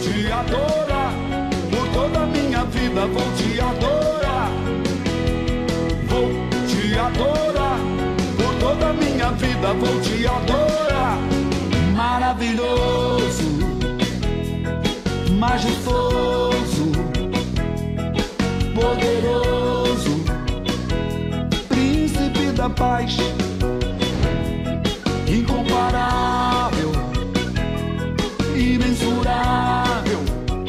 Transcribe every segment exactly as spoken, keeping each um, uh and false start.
te adorar, por toda a minha vida vou te adorar. Vou te adorar, por toda a minha vida vou te adorar. Maravilhoso, majestoso, poderoso, príncipe da paz, incomparável, imensurável,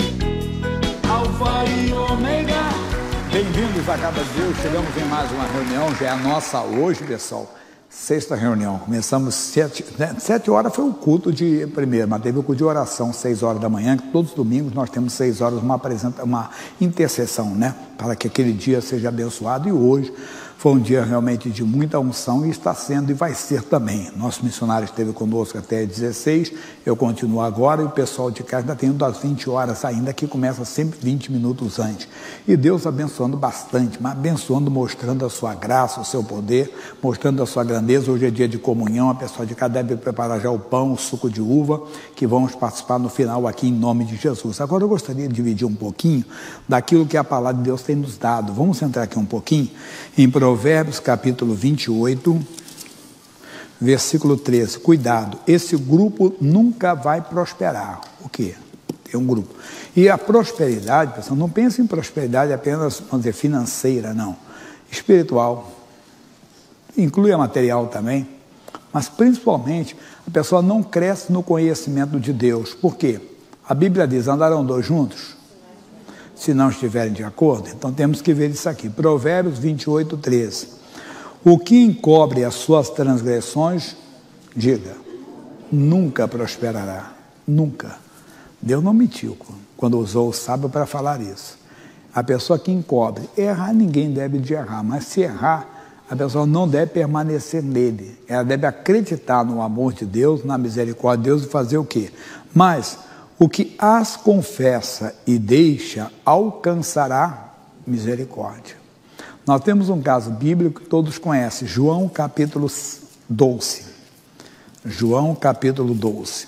Alfa e Ômega. Bem-vindos a Cada Deus, chegamos em mais uma reunião, já é a nossa hoje, pessoal, sexta reunião. Começamos sete, né? sete horas foi o culto de primeiro, mas teve o culto de oração, seis horas da manhã, que todos os domingos nós temos seis horas, uma, apresenta, uma intercessão, né? Para que aquele dia seja abençoado, e hoje foi um dia realmente de muita unção e está sendo e vai ser também. Nosso missionário esteve conosco até dezesseis, eu continuo agora e o pessoal de casa ainda tem das vinte horas ainda, que começa sempre vinte minutos antes. E Deus abençoando bastante, mas abençoando, mostrando a sua graça, o seu poder, mostrando a sua grandeza. Hoje é dia de comunhão, a pessoa de casa deve preparar já o pão, o suco de uva, que vamos participar no final aqui em nome de Jesus. Agora eu gostaria de dividir um pouquinho daquilo que a palavra de Deus tem nos dado. Vamos entrar aqui um pouquinho em Provérbios capítulo vinte e oito, versículo treze. Cuidado, esse grupo nunca vai prosperar. O quê? Tem um grupo. E a prosperidade, pessoal, não pense em prosperidade apenas, vamos dizer, financeira, não. Espiritual, inclui a material também, mas principalmente a pessoa não cresce no conhecimento de Deus. Por quê? A Bíblia diz, andarão dois juntos? Se não estiverem de acordo, então temos que ver isso aqui. Provérbios vinte e oito, treze. O que encobre as suas transgressões, diga, nunca prosperará. Nunca. Deus não mentiu quando usou o sábio para falar isso. A pessoa que encobre, errar ninguém deve de errar, mas se errar, a pessoa não deve permanecer nele. Ela deve acreditar no amor de Deus, na misericórdia de Deus e fazer o quê? Mas o que as confessa e deixa, alcançará misericórdia. Nós temos um caso bíblico que todos conhecem, João capítulo doze. João capítulo doze.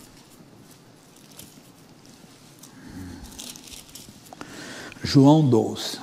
João doze.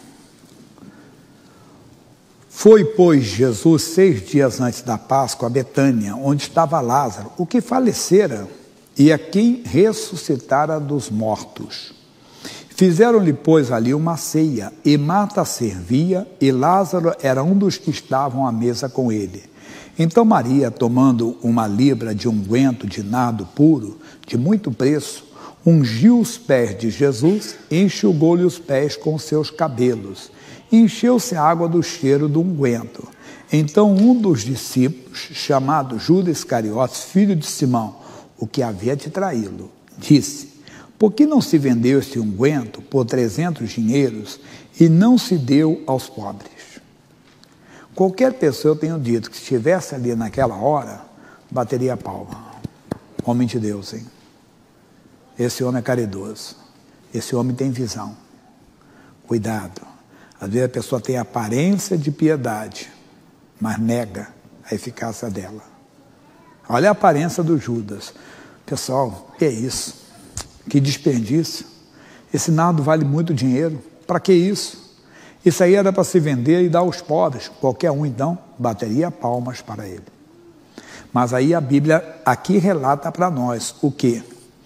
Foi, pois, Jesus seis dias antes da Páscoa a Betânia, onde estava Lázaro, o que falecera, e a quem ressuscitara dos mortos. Fizeram-lhe, pois, ali uma ceia, e Marta servia, e Lázaro era um dos que estavam à mesa com ele. Então Maria, tomando uma libra de unguento de nardo puro, de muito preço, ungiu os pés de Jesus, enxugou-lhe os pés com seus cabelos, e encheu-se a água do cheiro do unguento. Então um dos discípulos, chamado Judas Iscariotes, filho de Simão, o que havia de traí-lo, disse, por que não se vendeu este unguento por trezentos dinheiros e não se deu aos pobres? Qualquer pessoa, eu tenho dito, que estivesse ali naquela hora, bateria a palma. Homem de Deus, hein? Esse homem é caridoso, esse homem tem visão. Cuidado, às vezes a pessoa tem aparência de piedade, mas nega a eficácia dela. Olha a aparência do Judas. Pessoal, que é isso? Que desperdício. Esse nardo vale muito dinheiro. Para que isso? Isso aí era para se vender e dar aos pobres. Qualquer um, então, bateria palmas para ele. Mas aí a Bíblia aqui relata para nós o quê?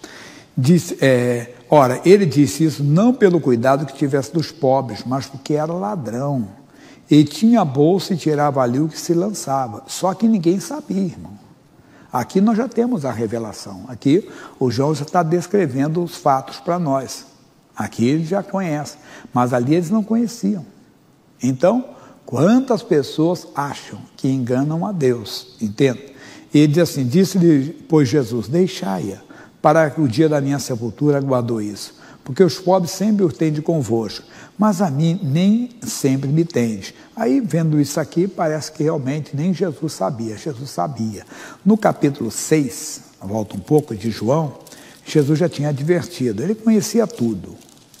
Diz, é, ora, ele disse isso não pelo cuidado que tivesse dos pobres, mas porque era ladrão. Ele tinha a bolsa e tirava ali o que se lançava. Só que ninguém sabia, irmão. Aqui nós já temos a revelação. Aqui o João já está descrevendo os fatos para nós. Aqui eles já conhecem, mas ali eles não conheciam. Então, quantas pessoas acham que enganam a Deus? Entende? Ele diz assim, disse-lhe, pois Jesus, deixai-a, para que o dia da minha sepultura guardou isso. Porque os pobres sempre os tende convosco, mas a mim nem sempre me tende. Aí, vendo isso aqui, parece que realmente nem Jesus sabia. Jesus sabia. No capítulo seis, volta um pouco de João, Jesus já tinha advertido. Ele conhecia tudo.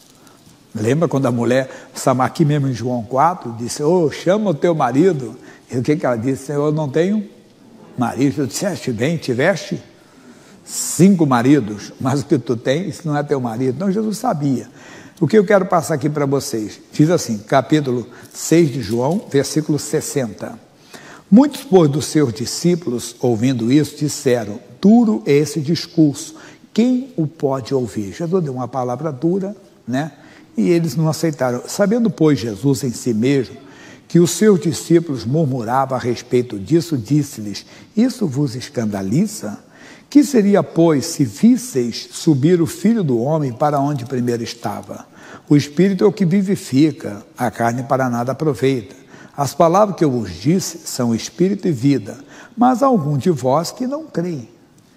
Lembra quando a mulher, aqui mesmo em João quatro, disse, oh, chama o teu marido. E o que, que ela disse? Eu não tenho marido. Tu disseste bem, tiveste? cinco maridos, mas o que tu tens não é teu marido. Então Jesus sabia. O que eu quero passar aqui para vocês? Diz assim, capítulo seis de João, versículo sessenta. Muitos, pois, dos seus discípulos, ouvindo isso, disseram, duro é esse discurso, quem o pode ouvir? Jesus deu uma palavra dura, né? E eles não aceitaram. Sabendo, pois, Jesus em si mesmo, que os seus discípulos murmuravam a respeito disso, disse-lhes, isso vos escandaliza? Que seria, pois, se visseis subir o Filho do Homem para onde primeiro estava? O Espírito é o que vivifica, a carne para nada aproveita. As palavras que eu vos disse são Espírito e vida, mas há algum de vós que não creem.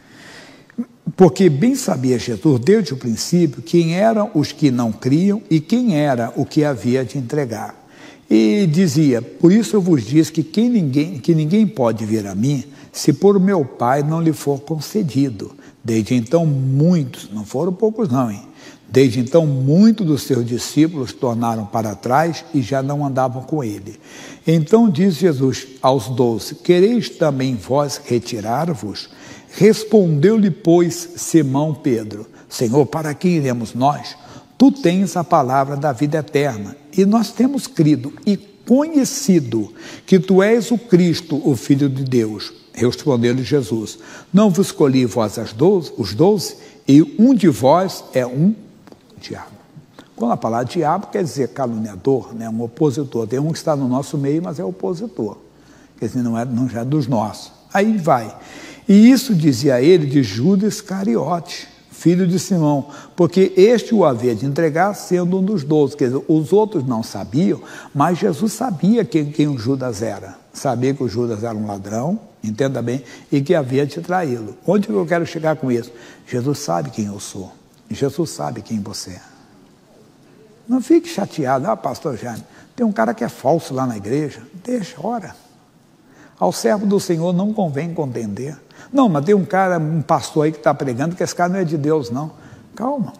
Porque bem sabia Jesus, desde o princípio, quem eram os que não criam e quem era o que havia de entregar. E dizia, por isso eu vos disse que, quem ninguém, que ninguém pode vir a mim, se por meu Pai não lhe for concedido. Desde então muitos, não foram poucos não, hein? Desde então muitos dos seus discípulos tornaram para trás e já não andavam com ele. Então disse Jesus aos doze, quereis também vós retirar-vos? Respondeu-lhe, pois, Simão Pedro, Senhor, para que iremos nós? Tu tens a palavra da vida eterna, e nós temos crido e conhecido que tu és o Cristo, o Filho de Deus. Respondeu-lhe Jesus, não vos escolhi vós as doze, os doze, e um de vós é um diabo. Quando a palavra diabo quer dizer caluniador, né, um opositor. Tem um que está no nosso meio, mas é opositor. Quer dizer, não é, não é dos nossos. Aí vai. E isso dizia ele de Judas Iscariote, filho de Simão, porque este o havia de entregar sendo um dos doze. Quer dizer, os outros não sabiam, mas Jesus sabia quem, quem o Judas era. Sabia que o Judas era um ladrão, entenda bem, e que havia de traí-lo. Onde eu quero chegar com isso? Jesus sabe quem eu sou. Jesus sabe quem você é. Não fique chateado. Ah, pastor Jaime, tem um cara que é falso lá na igreja. Deixa, ora. Ao servo do Senhor não convém contender. Não, mas tem um cara, um pastor aí que está pregando que esse cara não é de Deus, não. Calma.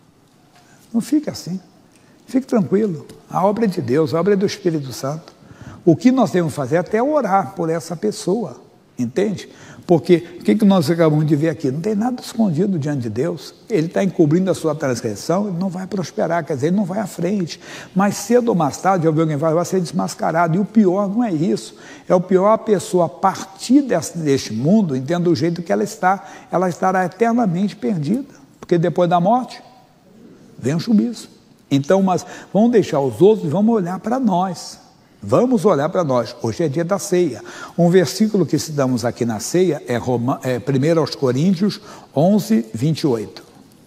Não fique assim. Fique tranquilo. A obra é de Deus, a obra é do Espírito Santo. O que nós temos que fazer é até orar por essa pessoa. Entende? Porque o que, que nós acabamos de ver aqui? Não tem nada escondido diante de Deus. Ele está encobrindo a sua transgressão, ele não vai prosperar, quer dizer, ele não vai à frente. Mas cedo ou mais tarde, alguém vai, vai ser desmascarado. E o pior não é isso. É o pior a pessoa, a partir desse, deste mundo, entenda o jeito que ela está, ela estará eternamente perdida. Porque depois da morte, vem o juízo. Então, mas vamos deixar os outros e vamos olhar para nós. Vamos olhar para nós. Hoje é dia da ceia. Um versículo que citamos aqui na ceia é, Roma, é primeiro aos Coríntios onze, vinte e oito.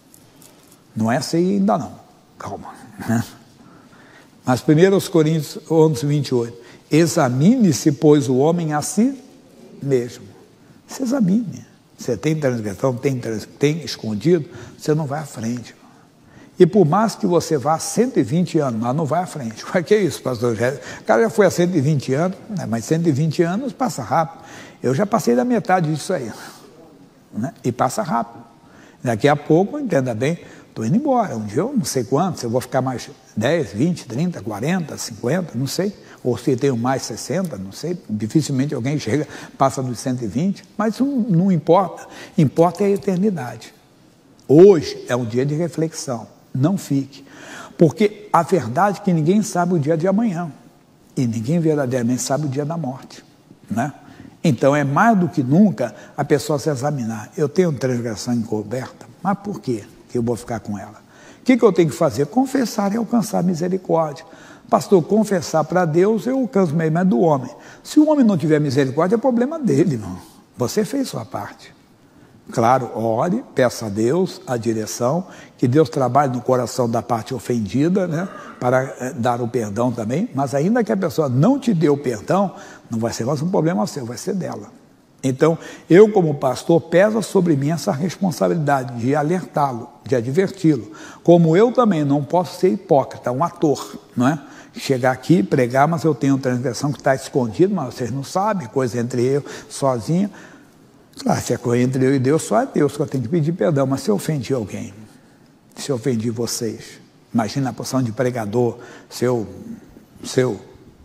Não é ceia ainda não. Calma. Né? Mas primeiro aos Coríntios onze, vinte e oito. Examine-se, pois, o homem a si mesmo. Se examine. Você tem transgressão, tem, tem escondido, você não vai à frente. E por mais que você vá a cento e vinte anos, mas não vai à frente. O que é isso, pastor? O cara já foi a cento e vinte anos, né? Mas cento e vinte anos passa rápido. Eu já passei da metade disso aí. Né? E passa rápido. Daqui a pouco, entenda bem, estou indo embora. Um dia eu não sei quanto, se eu vou ficar mais dez, vinte, trinta, quarenta, cinquenta, não sei. Ou se tenho mais sessenta, não sei. Dificilmente alguém chega, passa dos cento e vinte. Mas isso não, não importa. Importa é a eternidade. Hoje é um dia de reflexão. Não fique, porque a verdade é que ninguém sabe o dia de amanhã, e ninguém verdadeiramente sabe o dia da morte, né? Então é mais do que nunca a pessoa se examinar. Eu tenho transgressão encoberta, mas por quê que eu vou ficar com ela? O que, que eu tenho que fazer? Confessar e alcançar misericórdia. Pastor, confessar para Deus eu alcanço mesmo, é do homem. Se o homem não tiver misericórdia, é problema dele, irmão. Você fez sua parte. Claro, ore, peça a Deus a direção, que Deus trabalhe no coração da parte ofendida, né, para é, dar o perdão também, mas ainda que a pessoa não te dê o perdão, não vai ser mais um problema seu, vai ser dela. Então, eu como pastor, pesa sobre mim essa responsabilidade de alertá-lo, de adverti-lo, como eu também não posso ser hipócrita, um ator, não é? Chegar aqui, pregar, mas eu tenho transgressão que está escondida, mas vocês não sabem, coisa entre eu, sozinho. Claro, se é coisa entre eu e Deus, só é Deus que eu tenho que pedir perdão, mas se eu ofendi alguém, se eu ofendi vocês, imagina a posição de pregador, seu, seu,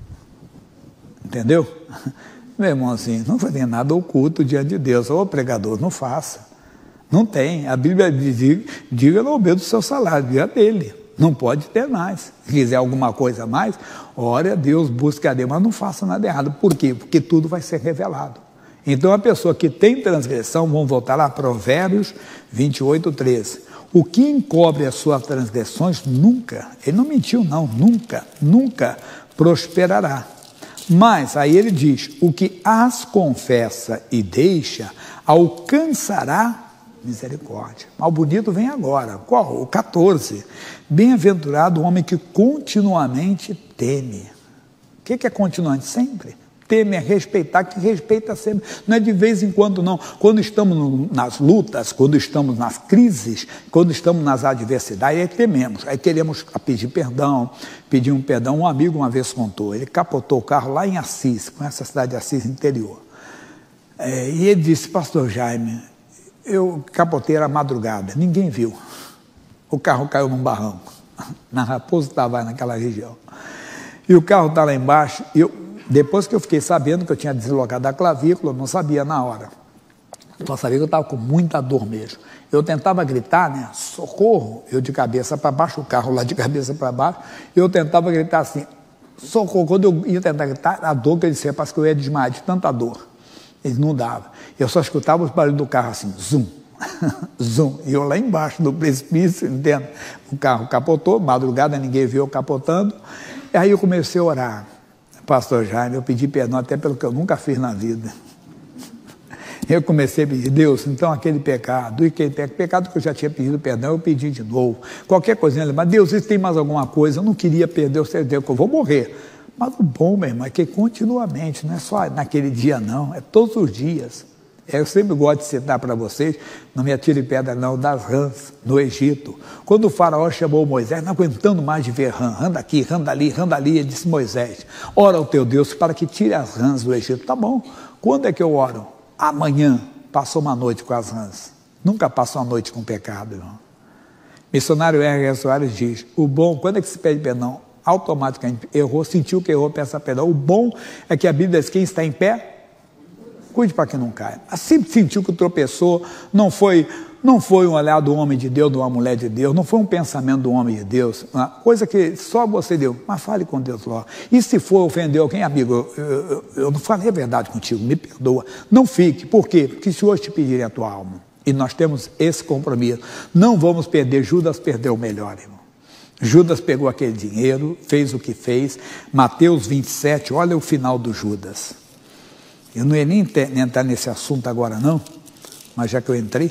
entendeu? Meu irmão, assim, não fazer nada oculto diante de Deus, ô pregador, não faça, Não tem. A Bíblia diz, diga no aumento do seu salário, diga dele. Não pode ter mais. Se quiser alguma coisa a mais, ore a Deus, busque a Deus, mas não faça nada errado. Por quê? Porque tudo vai ser revelado. Então a pessoa que tem transgressão, vamos voltar lá, Provérbios vinte e oito, treze. O que encobre as suas transgressões nunca, ele não mentiu não, nunca, nunca prosperará. Mas, aí ele diz, o que as confessa e deixa, alcançará misericórdia. Mas o bonito vem agora. Qual? O quatorze. Bem-aventurado o homem que continuamente teme. O que é continuamente? Sempre. Teme é respeitar, que respeita sempre. Não é de vez em quando, não. Quando estamos no, nas lutas, quando estamos nas crises, quando estamos nas adversidades, aí tememos. Aí queremos pedir perdão, pedir um perdão. Um amigo uma vez contou, ele capotou o carro lá em Assis, com essa cidade de Assis interior. É, e ele disse, pastor Jaime, eu capotei era madrugada, ninguém viu. O carro caiu num barranco, na Raposo Tavares, naquela região. E o carro está lá embaixo, e eu, depois que eu fiquei sabendo que eu tinha deslocado a clavícula, eu não sabia na hora. Só sabia que eu estava com muita dor mesmo. Eu tentava gritar, né, socorro, eu de cabeça para baixo, o carro lá de cabeça para baixo, eu tentava gritar assim, socorro. Quando eu ia tentar gritar, a dor que eu disse, parece que eu ia desmaiar de tanta dor. Ele não dava. Eu só escutava os barulhos do carro assim, zum, zum. E eu lá embaixo do precipício, entende? O carro capotou, madrugada ninguém viu eu capotando. E aí eu comecei a orar. Pastor Jaime, eu pedi perdão até pelo que eu nunca fiz na vida. Eu comecei a pedir, Deus, então aquele pecado, e aquele pecado que eu já tinha pedido perdão, eu pedi de novo. Qualquer coisinha, mas Deus, se tem mais alguma coisa, eu não queria perder o certeza que eu vou morrer. Mas o bom, meu irmão, é que continuamente, não é só naquele dia não, é todos os dias. Eu sempre gosto de citar para vocês, não me atire pedra não, das rãs no Egito. Quando o faraó chamou Moisés, não aguentando mais de ver rã, anda aqui, anda ali, anda ali, ele disse, Moisés, ora ao teu Deus para que tire as rãs do Egito. Tá bom, quando é que eu oro? Amanhã. Passou uma noite com as rãs. Nunca passou uma noite com pecado, irmão. Missionário R. S. Soares diz, o bom, quando é que se pede perdão? Automaticamente errou, sentiu que errou, peça perdão. O bom é que a Bíblia diz, quem está em pé, cuide para que não caia. Assim sentiu que tropeçou, não foi, não foi um olhar do homem de Deus, de uma mulher de Deus, não foi um pensamento do homem de Deus, uma coisa que só você deu, mas fale com Deus logo. E se for ofender alguém, amigo, eu, eu, eu não falei a verdade contigo, me perdoa. Não fique, por quê? Porque se hoje te pedirem a tua alma, e nós temos esse compromisso, não vamos perder, Judas perdeu o melhor, irmão. Judas pegou aquele dinheiro, fez o que fez. Mateus vinte e sete, olha o final do Judas. Eu não ia nem entrar nesse assunto agora não, mas já que eu entrei.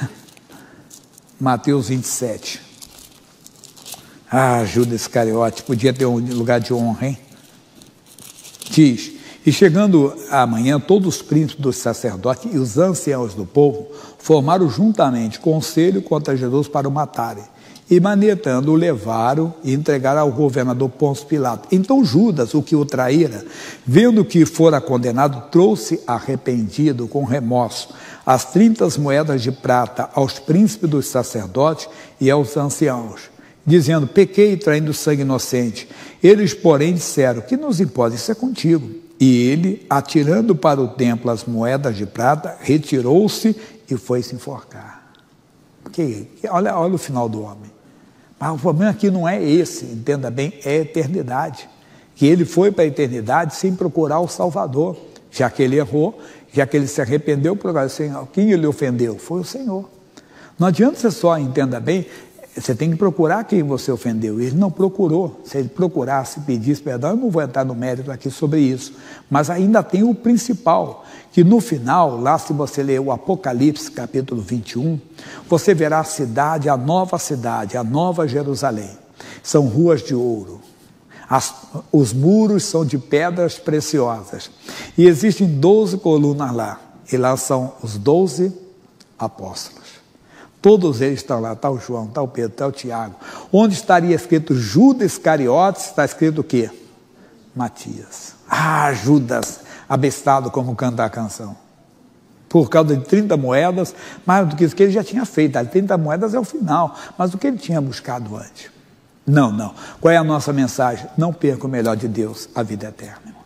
Mateus vinte e sete. Ah, Judas Iscariote, podia ter um lugar de honra, hein? Diz, e chegando amanhã, todos os príncipes dos sacerdotes e os anciãos do povo formaram juntamente conselho contra Jesus para o matarem. E manetando, o levaram e entregaram ao governador Pôncio Pilato. Então Judas, o que o traíra, vendo que fora condenado, trouxe arrependido, com remorso, as trinta moedas de prata aos príncipes dos sacerdotes e aos anciãos, dizendo, pequei traindo sangue inocente. Eles, porém, disseram, que nos importa, isso é contigo. E ele, atirando para o templo as moedas de prata, retirou-se e foi se enforcar. Porque, olha, olha o final do homem. Mas o problema aqui não é esse, entenda bem, é a eternidade. Que ele foi para a eternidade sem procurar o Salvador. Já que ele errou, já que ele se arrependeu, procurar o Senhor. Quem ele ofendeu? Foi o Senhor. Não adianta você só, entenda bem, você tem que procurar quem você ofendeu. Ele não procurou. Se ele procurasse, pedisse perdão, eu não vou entrar no mérito aqui sobre isso. Mas ainda tem o principal, que no final, lá se você ler o Apocalipse, capítulo vinte e um, você verá a cidade, a nova cidade, a nova Jerusalém. São ruas de ouro. As, os muros são de pedras preciosas. E existem doze colunas lá. E lá são os doze apóstolos. Todos eles estão lá, está o João, está o Pedro, está o Tiago. Onde estaria escrito Judas Iscariotes, está escrito o quê? Matias. Ah, Judas, abestado como canta a canção. Por causa de trinta moedas, mais do que isso que ele já tinha feito. As trinta moedas é o final, mas o que ele tinha buscado antes? Não, não. Qual é a nossa mensagem? Não perca o melhor de Deus, a vida eterna.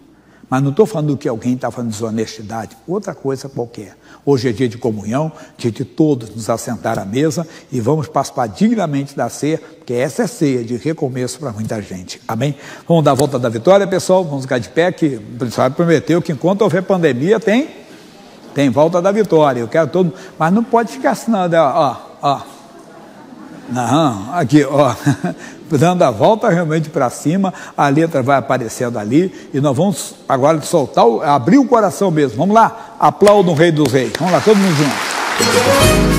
Mas não estou falando que alguém está falando de desonestidade, outra coisa qualquer. Hoje é dia de comunhão, dia de todos nos assentar à mesa e vamos participar dignamente da ceia, porque essa é ceia de recomeço para muita gente. Amém? Vamos dar a volta da vitória, pessoal, vamos ficar de pé, que o Príncipe prometeu que enquanto houver pandemia tem, tem volta da vitória. Eu quero todo, mas não pode ficar assim, não, ó, ó. Não, aqui, ó, dando a volta realmente para cima, a letra vai aparecendo ali, e nós vamos agora soltar, abrir o coração mesmo. Vamos lá, aplauda o Rei dos Reis. Vamos lá, todo mundo junto.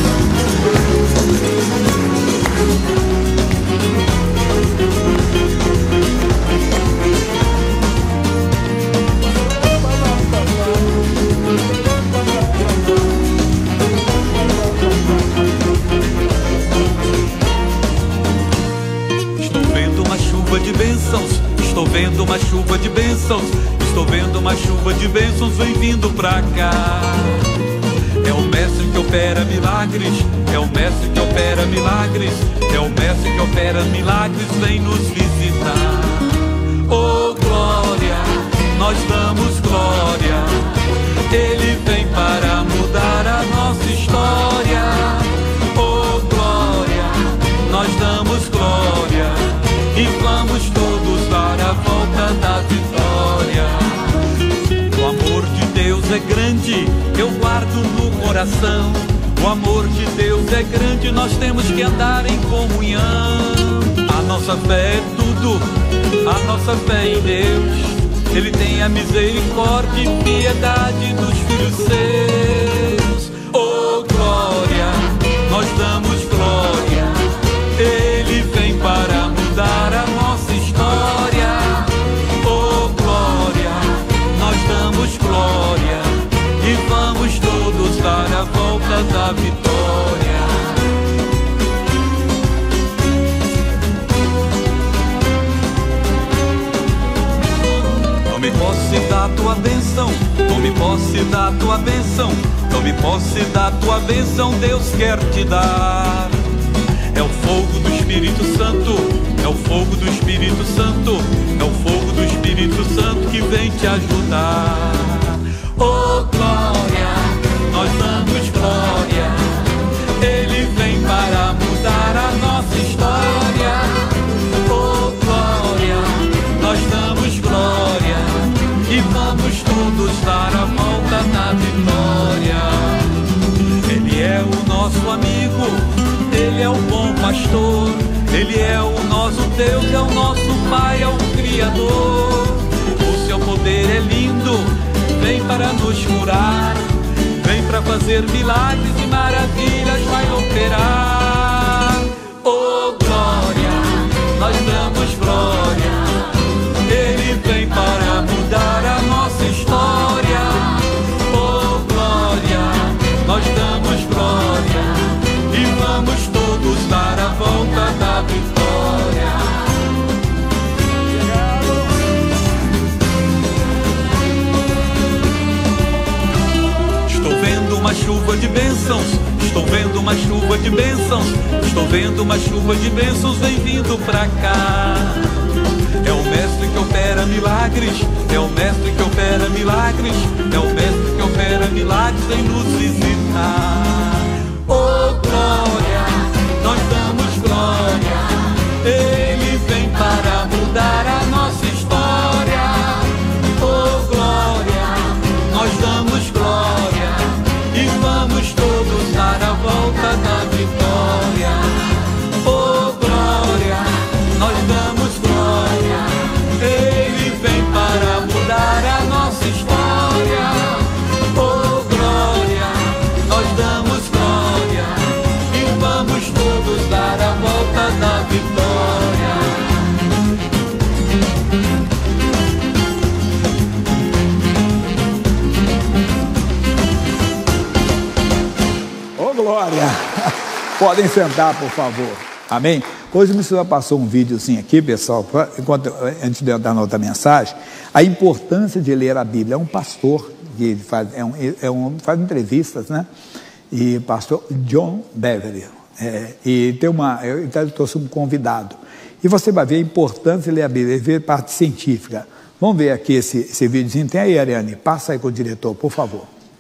Estou vendo uma chuva de bênçãos, estou vendo uma chuva de bênçãos, vem vindo pra cá. É o mestre que opera milagres, é o mestre que opera milagres, é o mestre que opera milagres, vem nos visitar. Oh glória, nós damos glória, ele vem para mudar a nossa história. Oh glória, nós damos glória, e vamos todos dar a volta da vitória. O amor de Deus é grande, eu guardo no coração. O amor de Deus é grande, nós temos que andar em comunhão. A nossa fé é tudo, a nossa fé em Deus. Ele tem a misericórdia e piedade dos filhos seus. Oh glória, nós damos glória, ele vem para mudar a nossa história. Oh glória, nós damos glória, e vamos todos dar a volta da vitória. Tome posse da tua bênção, tome posse da tua bênção, tome posse da tua bênção, Deus quer te dar. É o fogo do Espírito Santo, é o fogo do Espírito Santo, é o fogo do Espírito Santo que vem te ajudar. Oh glória, nós damos glória, ele vem para mudar a nossa história. Oh glória, nós damos glória, e vamos todos dar a volta na vitória. Ele é o nosso amigo, ele é o bom pastor, ele é o nosso Deus, é o nosso Pai, é o Criador. O seu poder é lindo, vem para nos curar, vem para fazer milagres e maravilhas, vai operar. Oh glória, nós damos glória, ele vem para mudar a nossa história. Oh glória, nós damos glória, e vamos todos dar a volta da vitória. Estou vendo uma chuva de bênçãos, estou vendo uma chuva de bênçãos, estou vendo uma chuva de bênçãos, vem vindo pra cá. É o mestre que opera milagres, é o mestre que opera milagres, é o mestre que opera milagres, vem nos visitar. Oh glória, nós damos glória, ele vem para mudar a nossa história. Oh glória, nós damos glória, e vamos todos dar a volta da vitória. Oh glória, nós damos glória, ele vem para mudar a nossa história. Oh glória, nós damos glória, e vamos todos dar a volta da vitória. Ô glória! Podem sentar, por favor. Amém? Hoje o missionário passou um videozinho aqui, pessoal, pra, enquanto, antes de eu dar outra mensagem, a importância de ler a Bíblia. É um pastor que faz, é um, é um, faz entrevistas, né? E pastor John Beverly. É, e tem uma, eu trouxe um convidado. E você vai ver a importância de ler a Bíblia, ver parte científica. Vamos ver aqui esse, esse videozinho. Tem aí, Ariane? Passa aí com o diretor, por favor.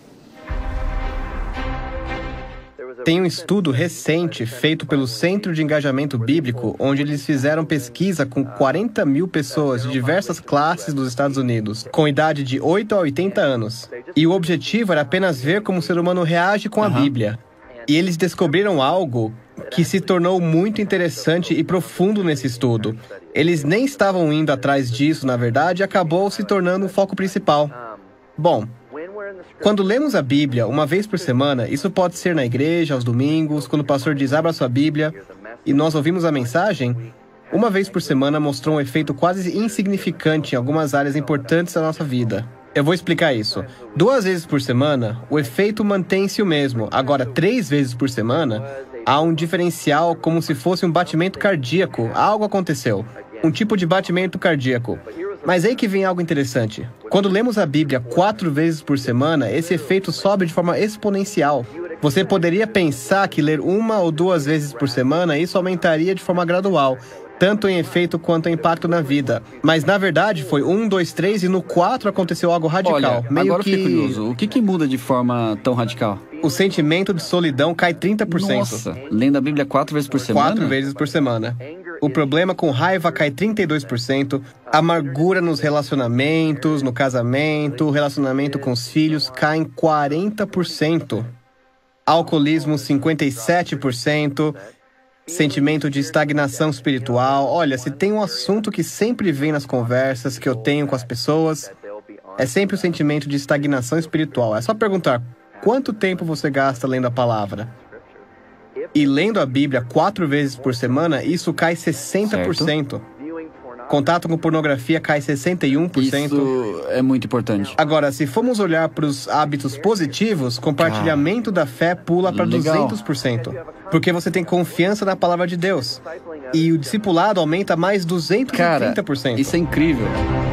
Tem um estudo recente feito pelo Centro de Engajamento Bíblico, onde eles fizeram pesquisa com quarenta mil pessoas de diversas classes dos Estados Unidos, com idade de oito a oitenta anos. E o objetivo era apenas ver como o ser humano reage com a uhum. Bíblia. E eles descobriram algo que se tornou muito interessante e profundo nesse estudo. Eles nem estavam indo atrás disso, na verdade, e acabou se tornando o foco principal. Bom, quando lemos a Bíblia uma vez por semana, isso pode ser na igreja, aos domingos, quando o pastor diz abra sua Bíblia, e nós ouvimos a mensagem, uma vez por semana mostrou um efeito quase insignificante em algumas áreas importantes da nossa vida. Eu vou explicar isso. Duas vezes por semana, o efeito mantém-se o mesmo. Agora, três vezes por semana, há um diferencial como se fosse um batimento cardíaco. Algo aconteceu. Um tipo de batimento cardíaco. Mas aí que vem algo interessante. Quando lemos a Bíblia quatro vezes por semana, esse efeito sobe de forma exponencial. Você poderia pensar que ler uma ou duas vezes por semana, isso aumentaria de forma gradual, tanto em efeito quanto em impacto na vida. Mas, na verdade, foi um, dois, três e no quatro aconteceu algo radical. Olha, meio agora que... eu fiquei curioso. O que, que muda de forma tão radical? O sentimento de solidão cai trinta por cento. Nossa, lendo a Bíblia quatro vezes por semana? Quatro vezes por semana. O problema com raiva cai trinta e dois por cento. Amargura nos relacionamentos, no casamento, relacionamento com os filhos cai em quarenta por cento. Alcoolismo, cinquenta e sete por cento. Sentimento de estagnação espiritual. Olha, se tem um assunto que sempre vem nas conversas que eu tenho com as pessoas, é sempre o sentimento de estagnação espiritual. É só perguntar, quanto tempo você gasta lendo a palavra? E lendo a Bíblia quatro vezes por semana, isso cai sessenta por cento. Certo. Contato com pornografia cai sessenta e um por cento. Isso é muito importante. Agora, se formos olhar para os hábitos positivos, compartilhamento ah, da fé pula para duzentos por cento. Porque você tem confiança na palavra de Deus. E o discipulado aumenta mais duzentos e trinta por cento. Cara, isso é incrível.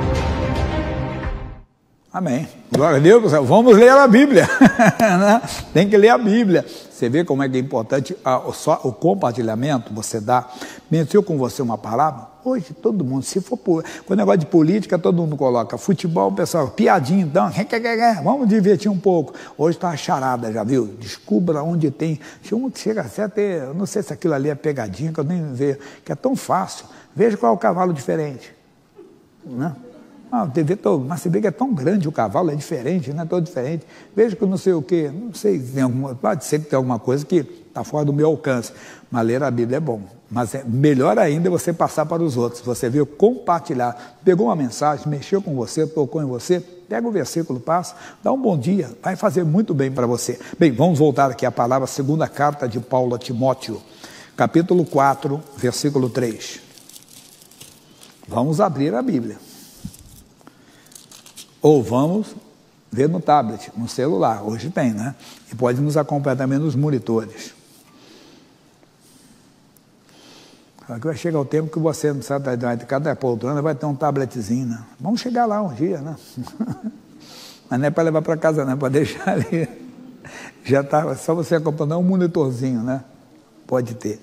Amém. Glória a Deus. Vamos ler a Bíblia. Tem que ler a Bíblia. Você vê como é que é importante a, o, só, o compartilhamento, você dá. Mentiu com você uma palavra? Hoje todo mundo, se for por, com o negócio de política, todo mundo coloca futebol, o pessoal, piadinha, então, vamos divertir um pouco. Hoje está a charada, já viu? Descubra onde tem. Chega até a ter, eu não sei se aquilo ali é pegadinha, que eu nem vejo, que é tão fácil. Veja qual é o cavalo diferente. Né? Ah, T V todo, mas você vê que é tão grande o cavalo, é diferente, né? Todo diferente. Veja que não sei o quê, não sei, tem alguma, pode ser que tem alguma coisa que está fora do meu alcance, mas ler a Bíblia é bom. Mas é melhor ainda você passar para os outros. Você viu, compartilhar. Pegou uma mensagem, mexeu com você, tocou em você, pega o versículo, passa, dá um bom dia, vai fazer muito bem para você. Bem, vamos voltar aqui à palavra, segunda carta de Paulo a Timóteo, capítulo quatro, versículo três. Vamos abrir a Bíblia. Ou vamos ver no tablet, no celular, hoje tem, né? E pode nos acompanhar também nos monitores. Aqui vai chegar o tempo que você não sabe, de cada poltrona vai ter um tabletzinho, né? Vamos chegar lá um dia, né? Mas não é para levar para casa, não, é para deixar ali. Já está, só você acompanhar um monitorzinho, né? Pode ter.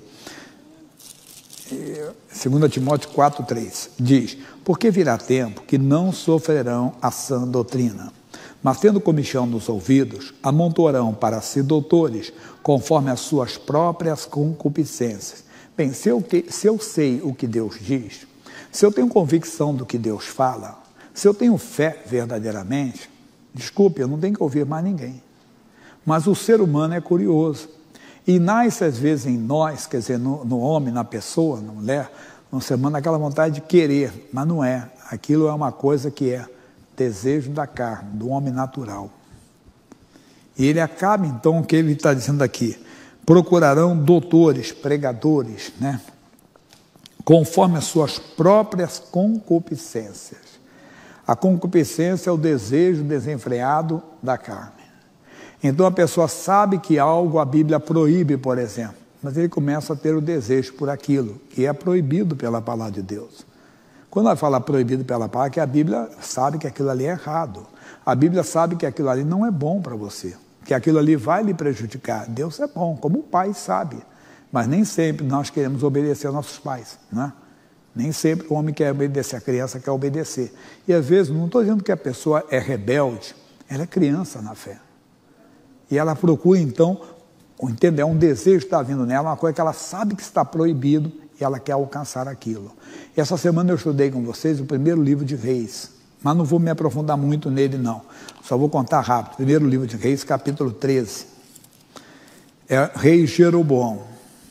segunda Timóteo quatro, três, diz, porque virá tempo que não sofrerão a sã doutrina, mas tendo comichão nos ouvidos, amontoarão para si doutores, conforme as suas próprias concupiscências. Bem, se eu, que, se eu sei o que Deus diz, se eu tenho convicção do que Deus fala, se eu tenho fé verdadeiramente, desculpe, eu não tenho que ouvir mais ninguém. Mas o ser humano é curioso. E nasce às vezes em nós, quer dizer, no, no homem, na pessoa, na mulher, no ser humano, aquela vontade de querer, mas não é. Aquilo é uma coisa que é desejo da carne, do homem natural. E ele acaba então, o que ele está dizendo aqui, procurarão doutores, pregadores, né? Conforme as suas próprias concupiscências. A concupiscência é o desejo desenfreado da carne. Então a pessoa sabe que algo a Bíblia proíbe, por exemplo, mas ele começa a ter o desejo por aquilo, que é proibido pela palavra de Deus. Quando ela fala proibido pela palavra, que a Bíblia sabe que aquilo ali é errado. A Bíblia sabe que aquilo ali não é bom para você, que aquilo ali vai lhe prejudicar. Deus é bom, como o pai sabe, mas nem sempre nós queremos obedecer aos nossos pais, né? Nem sempre o homem quer obedecer, a criança quer obedecer. E às vezes, não estou dizendo que a pessoa é rebelde, ela é criança na fé. E ela procura então, entender, um desejo está vindo nela, uma coisa que ela sabe que está proibido e ela quer alcançar aquilo. E essa semana eu estudei com vocês o primeiro livro de Reis, mas não vou me aprofundar muito nele não, só vou contar rápido. Primeiro livro de Reis, capítulo treze. É rei Jeroboão.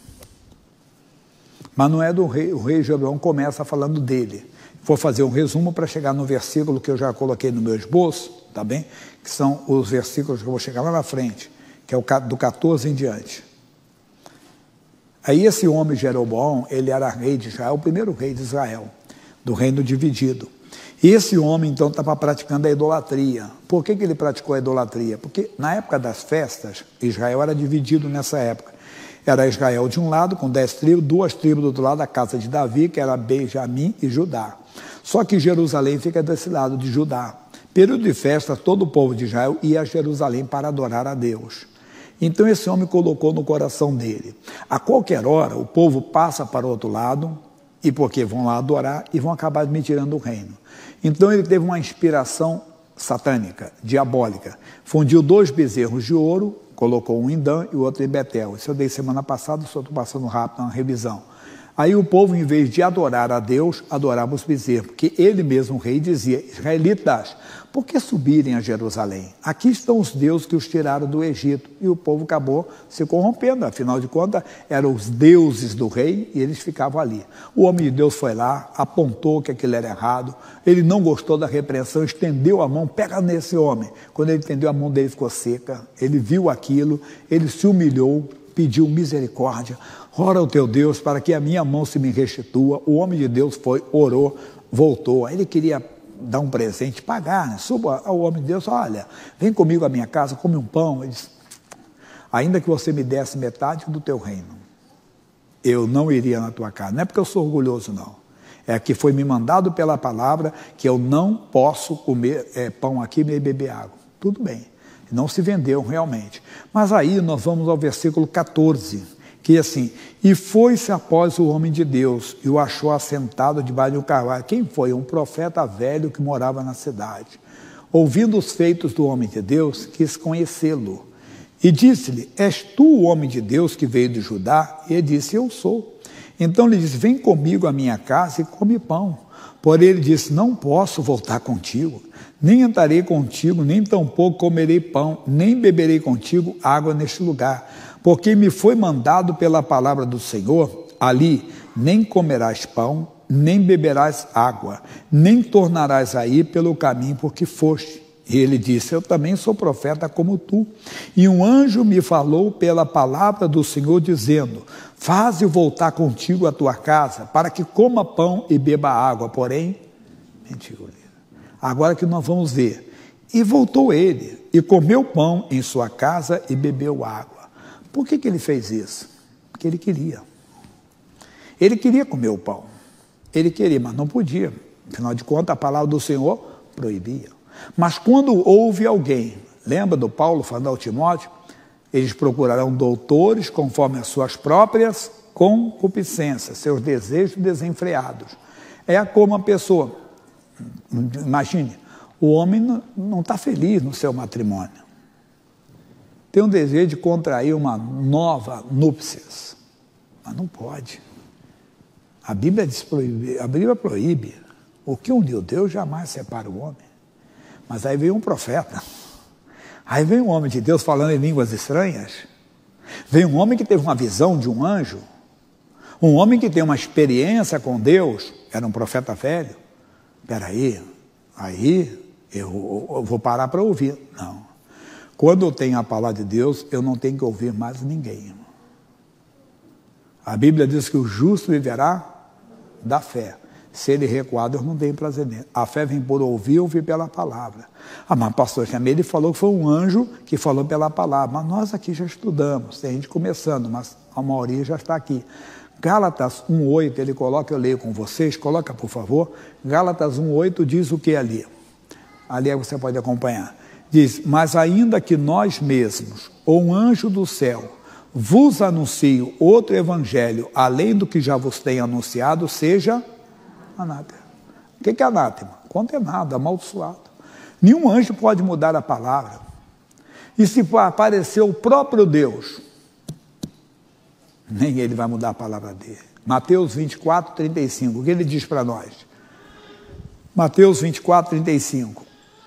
Mas não é do rei, o rei Jeroboão começa falando dele. Vou fazer um resumo para chegar no versículo que eu já coloquei no meu esboço, tá bem? Que são os versículos que eu vou chegar lá na frente, que é o do quatorze em diante. Aí esse homem Jeroboão, ele era rei de Israel, o primeiro rei de Israel, do reino dividido. E esse homem então estava praticando a idolatria. Por que que ele praticou a idolatria? Porque na época das festas, Israel era dividido nessa época. Era Israel de um lado, com dez tribos, duas tribos do outro lado, a casa de Davi, que era Benjamim e Judá. Só que Jerusalém fica desse lado de Judá. Período de festa, todo o povo de Israel ia a Jerusalém para adorar a Deus. Então esse homem colocou no coração dele. A qualquer hora, o povo passa para o outro lado, e porque vão lá adorar, e vão acabar me tirando o reino. Então ele teve uma inspiração satânica, diabólica. Fundiu dois bezerros de ouro, colocou um em Dan e o outro em Betel. Isso eu dei semana passada, só estou passando rápido na revisão. Aí o povo, em vez de adorar a Deus, adorava os bezerros, porque ele mesmo, o rei, dizia: israelitas, por que subirem a Jerusalém? Aqui estão os deuses que os tiraram do Egito. E o povo acabou se corrompendo, afinal de contas, eram os deuses do rei e eles ficavam ali. O homem de Deus foi lá, apontou que aquilo era errado, ele não gostou da repreensão, estendeu a mão, pega nesse homem. Quando ele estendeu, a mão dele ficou seca, ele viu aquilo, ele se humilhou, pediu misericórdia. Ora o teu Deus para que a minha mão se me restitua. O homem de Deus foi, orou, voltou. Aí ele queria dar um presente, pagar, né? Suba ao homem de Deus, olha, vem comigo à minha casa, come um pão. Ele disse: ainda que você me desse metade do teu reino, eu não iria na tua casa. Não é porque eu sou orgulhoso, não. É que foi me mandado pela palavra que eu não posso comer é, pão aqui nem beber água. Tudo bem. Não se vendeu realmente. Mas aí nós vamos ao versículo quatorze, que assim: e foi-se após o homem de Deus, e o achou assentado debaixo de um carvalho. Quem foi? Um profeta velho que morava na cidade. Ouvindo os feitos do homem de Deus, quis conhecê-lo. E disse-lhe: és tu o homem de Deus que veio de Judá? E ele disse: eu sou. Então lhe disse: vem comigo à minha casa e come pão. Porém ele disse: não posso voltar contigo, nem entrarei contigo, nem tampouco comerei pão, nem beberei contigo água neste lugar, porque me foi mandado pela palavra do Senhor: ali nem comerás pão, nem beberás água, nem tornarás a ir pelo caminho por que foste. E ele disse: eu também sou profeta como tu. E um anjo me falou pela palavra do Senhor, dizendo: faze voltar contigo a tua casa, para que coma pão e beba água. Porém, mentiu. Agora que nós vamos ver. E voltou ele, e comeu pão em sua casa e bebeu água. Por que que ele fez isso? Porque ele queria. Ele queria comer o pão. Ele queria, mas não podia. Afinal de contas, a palavra do Senhor proibia. Mas quando houve alguém, lembra do Paulo falando ao Timóteo? Eles procurarão doutores conforme as suas próprias concupiscências, seus desejos desenfreados. É como uma pessoa, imagine, o homem não está feliz no seu matrimônio. Tem um desejo de contrair uma nova núpcias, mas não pode. A Bíblia diz proibir, a Bíblia proíbe. O que uniu Deus jamais separa o homem. Mas aí veio um profeta. Aí vem um homem de Deus falando em línguas estranhas. Vem um homem que teve uma visão de um anjo. Um homem que tem uma experiência com Deus. Era um profeta velho. Espera aí, aí eu, eu vou parar para ouvir. Não. Quando eu tenho a palavra de Deus, eu não tenho que ouvir mais ninguém. A Bíblia diz que o justo viverá da fé. Se ele recuar, Deus não tem prazer nele. A fé vem por ouvir, ouvir pela palavra. Ah, mas pastor Chamei, ele falou que foi um anjo que falou pela palavra. Mas nós aqui já estudamos, tem gente começando, mas a maioria já está aqui. Gálatas um, oito, ele coloca, eu leio com vocês, coloca por favor. Gálatas um, oito diz o que ali? Ali você pode acompanhar. Diz: mas ainda que nós mesmos, ou um anjo do céu, vos anuncio outro evangelho, além do que já vos tenho anunciado, seja Anátema. O que é anátema? Condenado, amaldiçoado. Nenhum anjo pode mudar a palavra. E se aparecer o próprio Deus, nem ele vai mudar a palavra dele. Mateus vinte e quatro, trinta e cinco, o que ele diz para nós? Mateus vinte e quatro, trinta e cinco.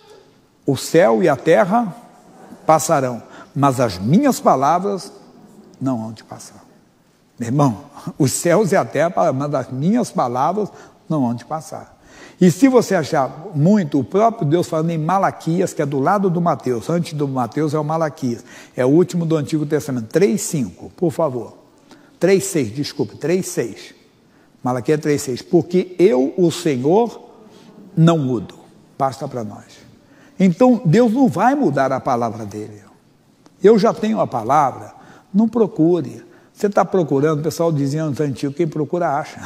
O céu e a terra passarão, mas as minhas palavras não hão de passar. Meu irmão, os céus e a terra, mas as minhas palavras não hão de passar. E se você achar muito, o próprio Deus falando em Malaquias, que é do lado do Mateus, antes do Mateus é o Malaquias, é o último do Antigo Testamento, três, cinco, por favor. três, seis, desculpe, três, seis. Malaquias três, seis. Porque eu, o Senhor, não mudo. Basta para nós. Então, Deus não vai mudar a palavra dele. Eu já tenho a palavra, não procure. Você está procurando, o pessoal dizia antes antigo, quem procura acha.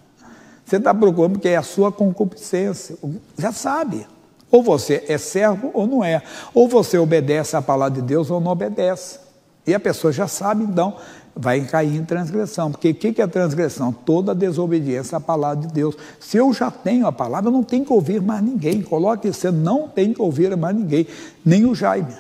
Você está procurando porque é a sua concupiscência. Já sabe. Ou você é servo ou não é. Ou você obedece à palavra de Deus ou não obedece. E a pessoa já sabe, então, vai cair em transgressão. Porque o que é transgressão? Toda desobediência à palavra de Deus. Se eu já tenho a palavra, eu não tenho que ouvir mais ninguém. Coloque, você não tem que ouvir mais ninguém. Nem o Jaime.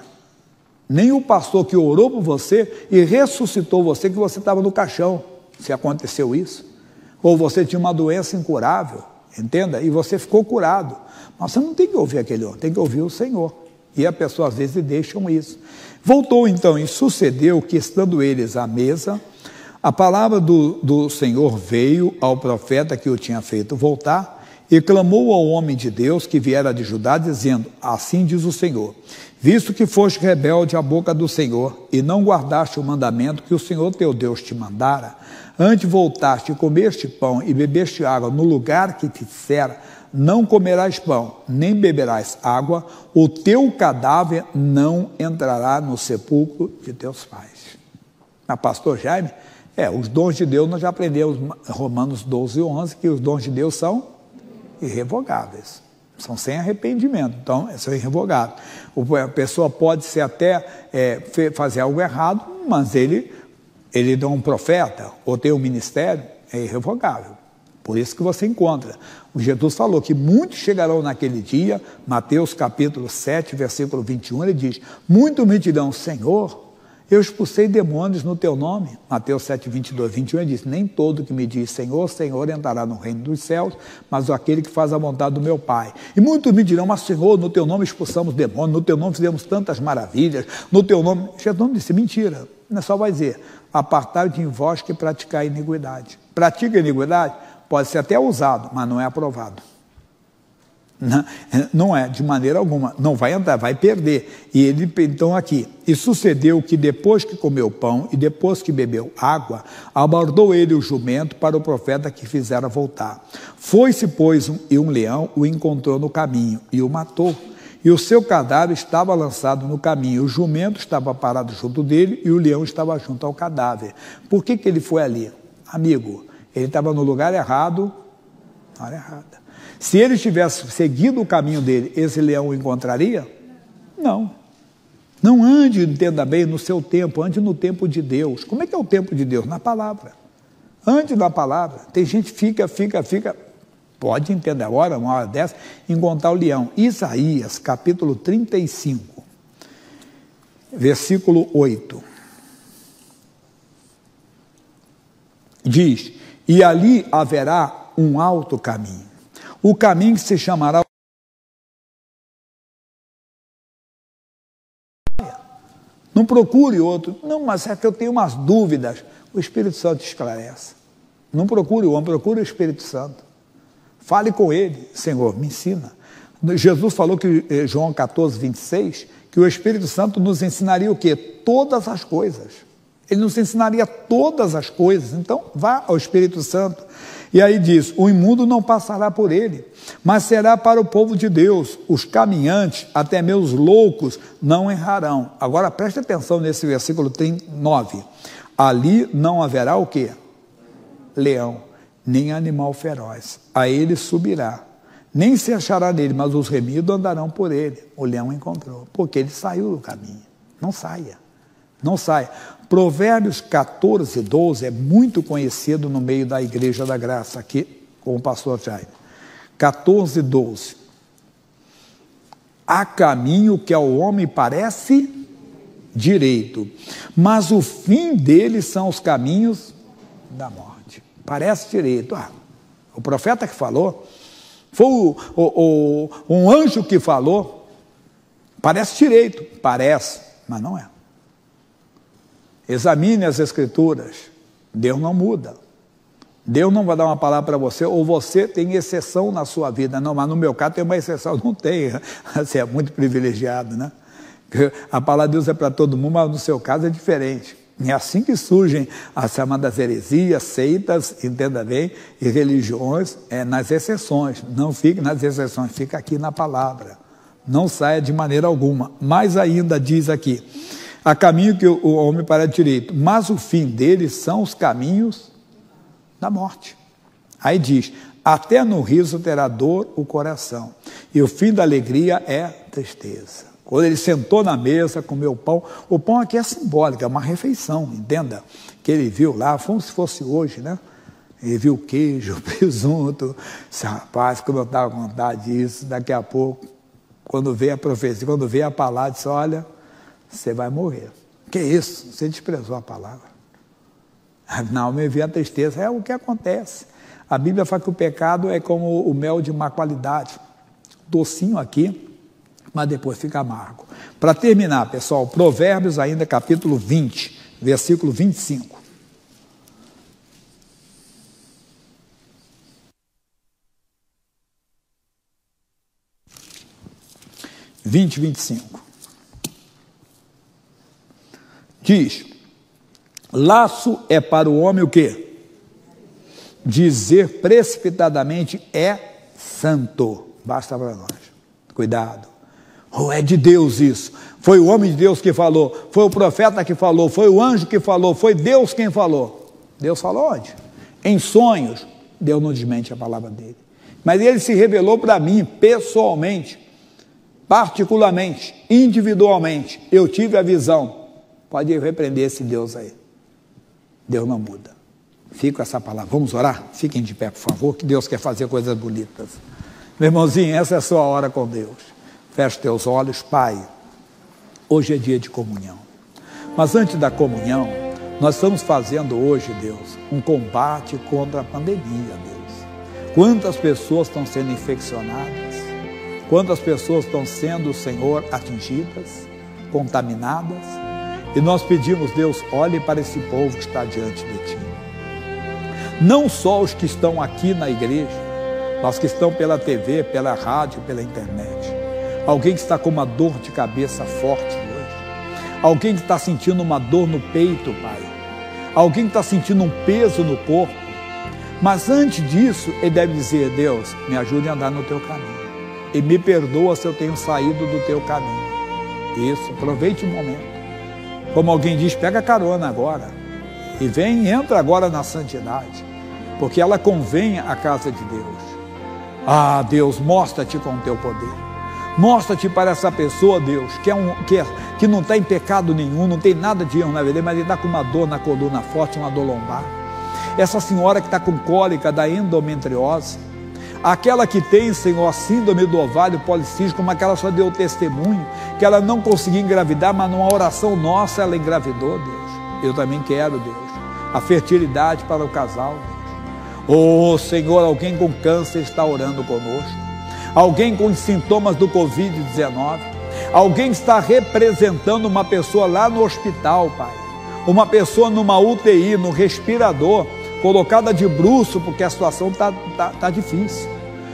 Nem o pastor que orou por você e ressuscitou você, que você estava no caixão. Se aconteceu isso. Ou você tinha uma doença incurável, entenda? E você ficou curado. Mas você não tem que ouvir aquele homem, tem que ouvir o Senhor. E a pessoa às vezes deixam isso. Voltou então, e sucedeu que, estando eles à mesa, a palavra do, do Senhor veio ao profeta que o tinha feito voltar, e clamou ao homem de Deus que viera de Judá, dizendo, assim diz o Senhor, visto que foste rebelde à boca do Senhor, e não guardaste o mandamento que o Senhor teu Deus te mandara, antes voltaste e comeste pão e bebeste água no lugar que te dissera, não comerás pão, nem beberás água, o teu cadáver não entrará no sepulcro de teus pais. Mas, pastor Jaime, é, os dons de Deus nós já aprendemos, Romanos doze, onze, que os dons de Deus são irrevogáveis, são sem arrependimento, então são irrevogáveis. A pessoa pode ser até é, fazer algo errado, mas ele, ele é um profeta, ou tem um ministério, é irrevogável. Por isso que você encontra. O Jesus falou que muitos chegarão naquele dia, Mateus capítulo sete, versículo vinte e um, ele diz, muitos me dirão, Senhor, eu expulsei demônios no teu nome. Mateus sete, vinte e dois, vinte e um, ele diz, nem todo que me diz Senhor, Senhor, entrará no reino dos céus, mas aquele que faz a vontade do meu Pai. E muitos me dirão, mas Senhor, no teu nome expulsamos demônios, no teu nome fizemos tantas maravilhas, no teu nome... Jesus não disse, mentira, não é só vai dizer, apartai de vós que praticai a iniquidade. Pratica a iniquidade? Pode ser até usado, mas não é aprovado. Não, não é, de maneira alguma. Não vai entrar, vai perder. E ele, então, aqui. E sucedeu que depois que comeu pão e depois que bebeu água, abordou ele o jumento para o profeta que fizera voltar. Foi-se, pois, um, e um leão o encontrou no caminho e o matou. E o seu cadáver estava lançado no caminho. O jumento estava parado junto dele e o leão estava junto ao cadáver. Por que que ele foi ali? Amigo, ele estava no lugar errado, na hora errada. Se ele tivesse seguido o caminho dele, esse leão o encontraria? Não. Não ande, entenda bem, no seu tempo, ande no tempo de Deus. Como é que é o tempo de Deus? Na palavra. Ande na palavra. Tem gente que fica, fica, fica, pode entender agora, uma hora dessa, encontrar o leão. Isaías, capítulo trinta e cinco, versículo oito. Diz, e ali haverá um alto caminho. O caminho que se chamará... Não procure outro. Não, mas é que eu tenho umas dúvidas. O Espírito Santo esclarece. Não procure o homem, procure o Espírito Santo. Fale com ele. Senhor, me ensina. Jesus falou que, João catorze, vinte e seis, que o Espírito Santo nos ensinaria o quê? Todas as coisas. Ele nos ensinaria todas as coisas. Então, vá ao Espírito Santo. E aí diz, o imundo não passará por ele, mas será para o povo de Deus. Os caminhantes, até meus loucos, não errarão. Agora, preste atenção nesse versículo nove. Ali não haverá o quê? Leão, nem animal feroz. A ele subirá. Nem se achará nele, mas os remidos andarão por ele. O leão encontrou, porque ele saiu do caminho. Não saia. Não saia. Provérbios catorze, doze é muito conhecido no meio da Igreja da Graça, aqui com o pastor Jaime. quatorze, doze. Há caminho que ao homem parece direito, mas o fim dele são os caminhos da morte. Parece direito. Ah, o profeta que falou, foi o, o, o, um anjo que falou, parece direito, parece, mas não é. Examine as escrituras, Deus não muda. Deus não vai dar uma palavra para você, ou você tem exceção na sua vida. Não, mas no meu caso tem uma exceção, não tem. Você é muito privilegiado, né? A palavra de Deus é para todo mundo, mas no seu caso é diferente. É assim que surgem as chamadas heresias, seitas, entenda bem, e religiões, é nas exceções. Não fique nas exceções, fica aqui na palavra. Não saia de maneira alguma. Mais ainda diz aqui, há caminho que o homem para direito, mas o fim deles são os caminhos da morte. Aí diz, até no riso terá dor o coração, e o fim da alegria é tristeza. Quando ele sentou na mesa, comeu o pão, o pão aqui é simbólico, é uma refeição, entenda, que ele viu lá, como se fosse hoje, né? Ele viu queijo, presunto, esse rapaz, como eu estava com vontade disso, daqui a pouco, quando veio a profecia, quando veio a palavra, disse, olha, você vai morrer. Que isso? Você desprezou a palavra. Não, me veio a tristeza, é o que acontece. A Bíblia fala que o pecado é como o mel de má qualidade, docinho aqui, mas depois fica amargo. Para terminar, pessoal, Provérbios ainda, capítulo vinte, versículo vinte e cinco. vinte, vinte e cinco. Diz, laço é para o homem o quê? Dizer precipitadamente é santo. Basta para nós. Cuidado. Ou é de Deus isso? Foi o homem de Deus que falou, foi o profeta que falou, foi o anjo que falou, foi Deus quem falou. Deus falou onde? Em sonhos. Deus não desmente a palavra dele. Mas ele se revelou para mim, pessoalmente, particularmente, individualmente. Eu tive a visão. Pode repreender esse Deus aí. Deus não muda. Fica com essa palavra. Vamos orar? Fiquem de pé, por favor, que Deus quer fazer coisas bonitas. Meu irmãozinho, essa é a sua hora com Deus. Feche teus olhos, Pai. Hoje é dia de comunhão. Mas antes da comunhão, nós estamos fazendo hoje, Deus, um combate contra a pandemia, Deus. Quantas pessoas estão sendo infeccionadas? Quantas pessoas estão sendo, Senhor, atingidas, contaminadas? E nós pedimos, Deus, olhe para esse povo que está diante de Ti. Não só os que estão aqui na igreja, mas que estão pela T V, pela rádio, pela internet. Alguém que está com uma dor de cabeça forte hoje. Alguém que está sentindo uma dor no peito, Pai. Alguém que está sentindo um peso no corpo. Mas antes disso, ele deve dizer, Deus, me ajude a andar no Teu caminho. E me perdoa se eu tenho saído do Teu caminho. Isso, aproveite o momento. Como alguém diz, pega carona agora. E vem e entra agora na santidade. Porque ela convém à casa de Deus. Ah, Deus, mostra-te com o Teu poder. Mostra-te para essa pessoa, Deus, que, é um, que, é, que não está em pecado nenhum, não tem nada de erro na vida, mas ele está com uma dor na coluna forte, uma dor lombar. Essa senhora que está com cólica da endometriose, aquela que tem, Senhor, a síndrome do ovário policístico, como aquela só deu testemunho, que ela não conseguia engravidar, mas numa oração nossa ela engravidou, Deus. Eu também quero, Deus, a fertilidade para o casal, Deus. Oh, Senhor, alguém com câncer está orando conosco. Alguém com os sintomas do covid dezenove, alguém que está representando uma pessoa lá no hospital, Pai, uma pessoa numa U T I, no respirador, colocada de bruço, porque a situação está tá, tá difícil,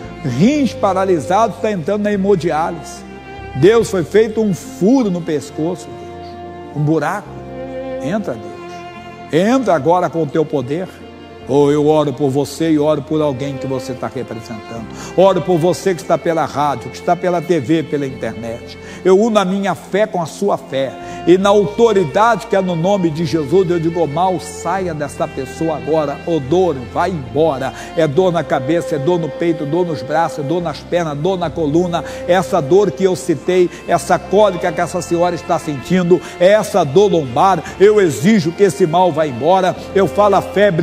rins paralisados, está entrando na hemodiálise. Deus, foi feito um furo no pescoço, Deus, um buraco. Entra, Deus, entra agora com o Teu poder. Ou oh, eu oro por você e oro por alguém que você está representando. Oro por você que está pela rádio, que está pela T V, pela internet. Eu uno a minha fé com a sua fé. E na autoridade que é no nome de Jesus, eu digo, mal saia dessa pessoa agora. Ô dor, vai embora. É dor na cabeça, é dor no peito, dor nos braços, é dor nas pernas, dor na coluna. Essa dor que eu citei, essa cólica que essa senhora está sentindo, é essa dor lombar. Eu exijo que esse mal vá embora. Eu falo a febre, febre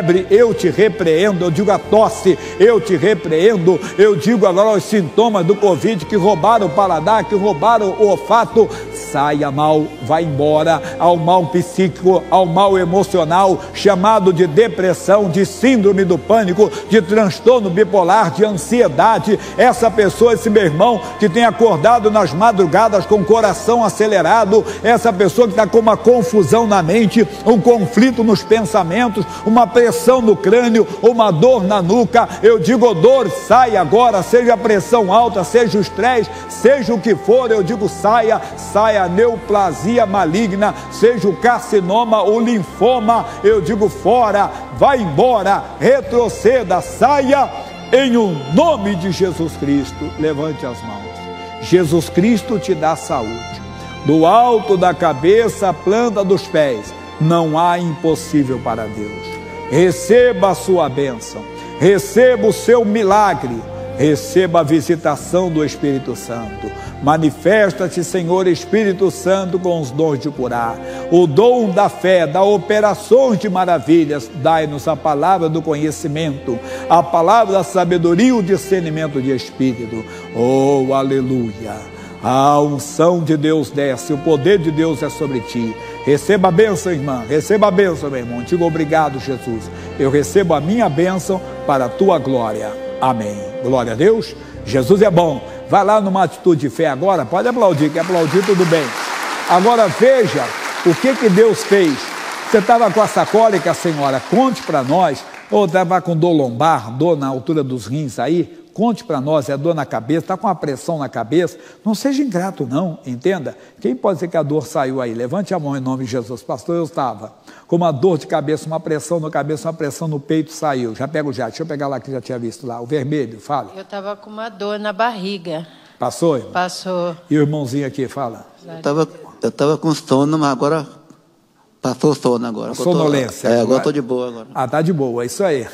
febre, eu te repreendo. Eu digo a tosse, eu te repreendo. Eu digo agora os sintomas do Covid que roubaram o paladar, que roubaram o olfato. Saia mal, vai embora. Ao mal psíquico, ao mal emocional, chamado de depressão, de síndrome do pânico, de transtorno bipolar, de ansiedade. Essa pessoa, esse meu irmão que tem acordado nas madrugadas com o coração acelerado, essa pessoa que está com uma confusão na mente, um conflito nos pensamentos, uma pressão no crânio, uma dor na nuca, eu digo dor, sai agora, seja a pressão alta, seja o estresse, seja o que for, eu digo saia, saia a neoplasia maligna, seja o carcinoma, o linfoma, eu digo fora, vai embora, retroceda, saia, em o nome de Jesus Cristo. Levante as mãos. Jesus Cristo te dá saúde, do alto da cabeça à planta dos pés, não há impossível para Deus. Receba a sua bênção, receba o seu milagre, receba a visitação do Espírito Santo. Manifesta-te, Senhor Espírito Santo, com os dons de curar, o dom da fé, da operações de maravilhas. Dai-nos a palavra do conhecimento, a palavra da sabedoria e o discernimento de espírito. Oh, aleluia! A unção de Deus desce, o poder de Deus é sobre ti. Receba a bênção, irmã, receba a bênção, meu irmão. Digo obrigado, Jesus. Eu recebo a minha bênção para a tua glória. Amém. Glória a Deus. Jesus é bom. Vai lá numa atitude de fé agora, pode aplaudir, que aplaudir tudo bem. Agora veja o que que Deus fez. Você estava com essa cólica, senhora, conte para nós. Ou estava com dor lombar, dor na altura dos rins aí, conte para nós, é dor na cabeça, está com uma pressão na cabeça, não seja ingrato não, entenda? Quem pode dizer que a dor saiu aí? Levante a mão em nome de Jesus. Pastor, eu estava com uma dor de cabeça, uma pressão na cabeça, uma pressão no peito, saiu. Já pego já, deixa eu pegar lá que já tinha visto lá, o vermelho, fala. Eu estava com uma dor na barriga. Passou? Irmão? Passou. E o irmãozinho aqui, fala. Eu estava eu tava com sono, mas agora passou o sono agora. A sonolência. Tô, é, agora estou de boa agora. Ah, tá de boa, é isso aí.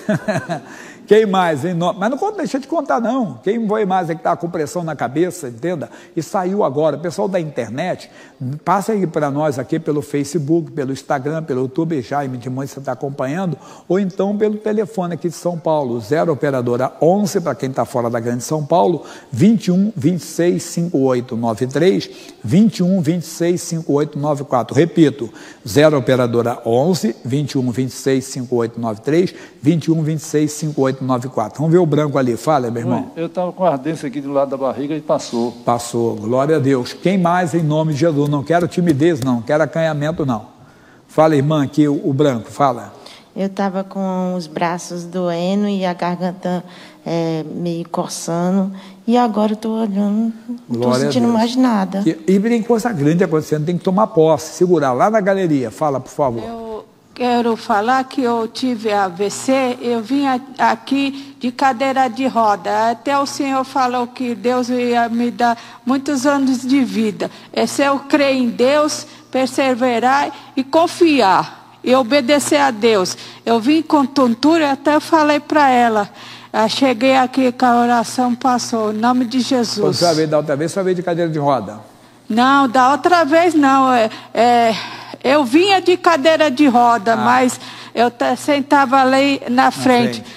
Quem mais? Hein? Mas não deixa de contar não. Quem foi mais é que está com pressão na cabeça, entenda? E saiu agora. Pessoal da internet, passa aí para nós aqui pelo Facebook, pelo Instagram, pelo YouTube, Jaime de Monte, você está acompanhando, ou então pelo telefone aqui de São Paulo, zero operadora onze, para quem está fora da grande São Paulo, vinte e um, vinte e seis, cinquenta e oito, noventa e três, vinte e um, vinte e seis, cinquenta e oito, noventa e quatro. Repito, zero operadora onze, vinte e um, vinte e seis, cinquenta e oito, noventa e três, vinte e um, vinte e seis, cinquenta e oito, noventa e quatro. Vamos ver o branco ali, fala, meu irmão. Eu estava com ardência aqui do lado da barriga e passou. Passou, glória a Deus. Quem mais em nome de Jesus? Não quero timidez não, não quero acanhamento não. Fala, irmã, aqui o, o branco, fala. Eu estava com os braços doendo e a garganta é, meio coçando, e agora eu estou olhando, não estou sentindo mais nada. E, e tem coisa grande acontecendo, tem que tomar posse, segurar lá na galeria. Fala, por favor. Eu quero falar que eu tive A V C, eu vim aqui de cadeira de roda. Até o Senhor falou que Deus ia me dar muitos anos de vida. É se eu crer em Deus, perseverar e confiar e obedecer a Deus. Eu vim com tontura, até falei para ela. Eu cheguei aqui com a oração, passou, em nome de Jesus. Quando você vai ver da outra vez, você vai ver de cadeira de roda? Não, da outra vez não. É, é, eu vinha de cadeira de roda, ah. mas eu sentava ali na, na frente. frente.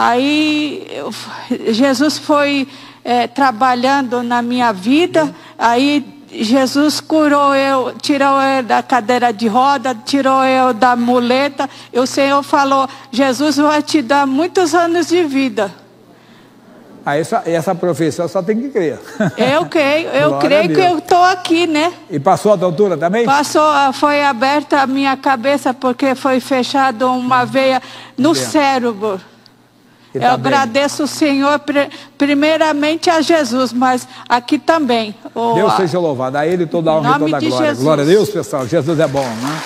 Aí eu, Jesus foi é, trabalhando na minha vida, aí Jesus curou eu, tirou eu da cadeira de roda, tirou eu da muleta, e o Senhor falou, Jesus vai te dar muitos anos de vida. Ah, essa, essa profissão só tem que crer. Eu creio, eu creio que eu estou aqui, né? E passou a tontura também? Passou, foi aberta a minha cabeça, porque foi fechada uma veia no Bem. cérebro. Eu tá agradeço bem. o Senhor, primeiramente a Jesus, mas aqui também. O, Deus seja louvado, a Ele toda a honra e toda a glória. Jesus. Glória a Deus, pessoal, Jesus é bom, né?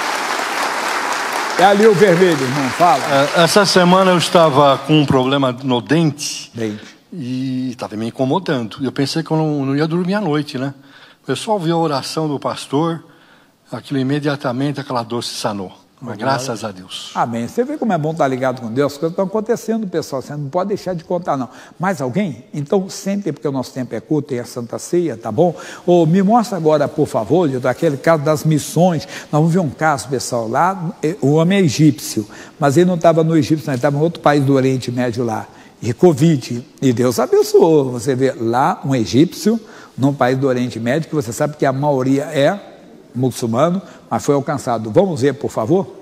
É ali o vermelho, irmão, fala. Essa semana eu estava com um problema no dente, dente. e estava me incomodando. Eu pensei que eu não, não ia dormir à noite, né? Eu só ouvi a oração do pastor, aquilo imediatamente, aquela dor se sanou. Mas graças a Deus. Amém. Você vê como é bom estar ligado com Deus, as coisas estão acontecendo, pessoal, você não pode deixar de contar, não. Mais alguém? Então, sempre, porque o nosso tempo é curto, tem a Santa Ceia, tá bom? Ou me mostra agora, por favor, daquele caso das missões. Nós vamos ver um caso, pessoal, lá, o homem é egípcio, mas ele não estava no Egito, não, ele estava em outro país do Oriente Médio lá, e Covid, e Deus abençoou. Você vê lá um egípcio, num país do Oriente Médio, que você sabe que a maioria é muçulmano, mas foi alcançado. Vamos ver, por favor?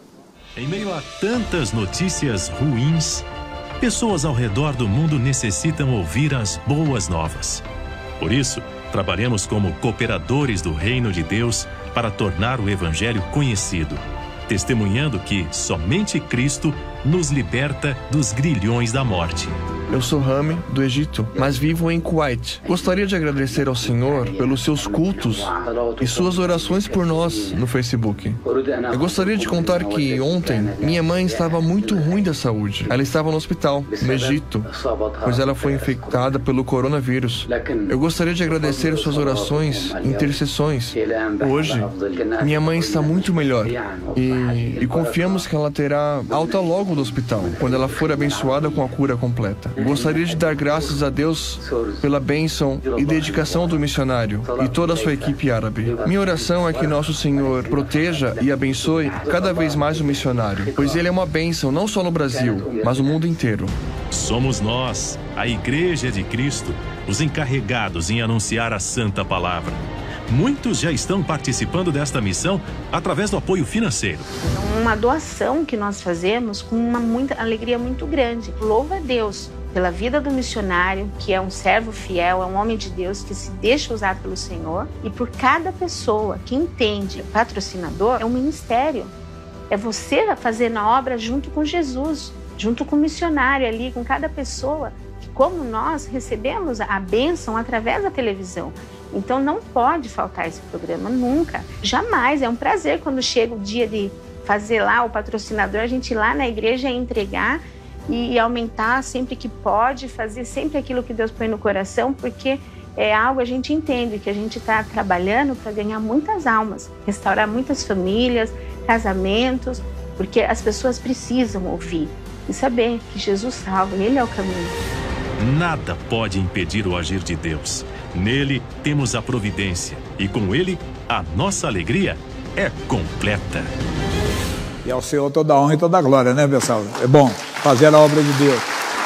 Em meio a tantas notícias ruins, pessoas ao redor do mundo necessitam ouvir as boas novas. Por isso, trabalhamos como cooperadores do Reino de Deus para tornar o Evangelho conhecido, testemunhando que somente Cristo nos liberta dos grilhões da morte. Eu sou Rami, do Egito, mas vivo em Kuwait. Gostaria de agradecer ao Senhor pelos seus cultos e suas orações por nós no Facebook. Eu gostaria de contar que ontem minha mãe estava muito ruim da saúde. Ela estava no hospital, no Egito, pois ela foi infectada pelo coronavírus. Eu gostaria de agradecer suas orações e intercessões. Hoje, minha mãe está muito melhor e, e confiamos que ela terá alta logo do hospital, quando ela for abençoada com a cura completa. Gostaria de dar graças a Deus pela bênção e dedicação do missionário e toda a sua equipe árabe. Minha oração é que nosso Senhor proteja e abençoe cada vez mais o missionário, pois ele é uma bênção não só no Brasil, mas no mundo inteiro. Somos nós, a Igreja de Cristo, os encarregados em anunciar a Santa Palavra. Muitos já estão participando desta missão através do apoio financeiro. Uma doação que nós fazemos com uma muita alegria muito grande. Louva a Deus pela vida do missionário, que é um servo fiel, é um homem de Deus que se deixa usar pelo Senhor, e por cada pessoa que entende, patrocinador é um ministério. É você fazendo a obra junto com Jesus, junto com o missionário ali, com cada pessoa. Como nós recebemos a bênção através da televisão. Então não pode faltar esse programa, nunca, jamais. É um prazer quando chega o dia de fazer lá o patrocinador, a gente ir lá na igreja entregar e aumentar sempre que pode, fazer sempre aquilo que Deus põe no coração, porque é algo a gente entende que a gente está trabalhando para ganhar muitas almas, restaurar muitas famílias, casamentos, porque as pessoas precisam ouvir e saber que Jesus salva, Ele é o caminho. Nada pode impedir o agir de Deus. Nele temos a providência e com Ele a nossa alegria é completa. E ao Senhor toda a honra e toda a glória, né, pessoal? É bom fazer a obra de Deus.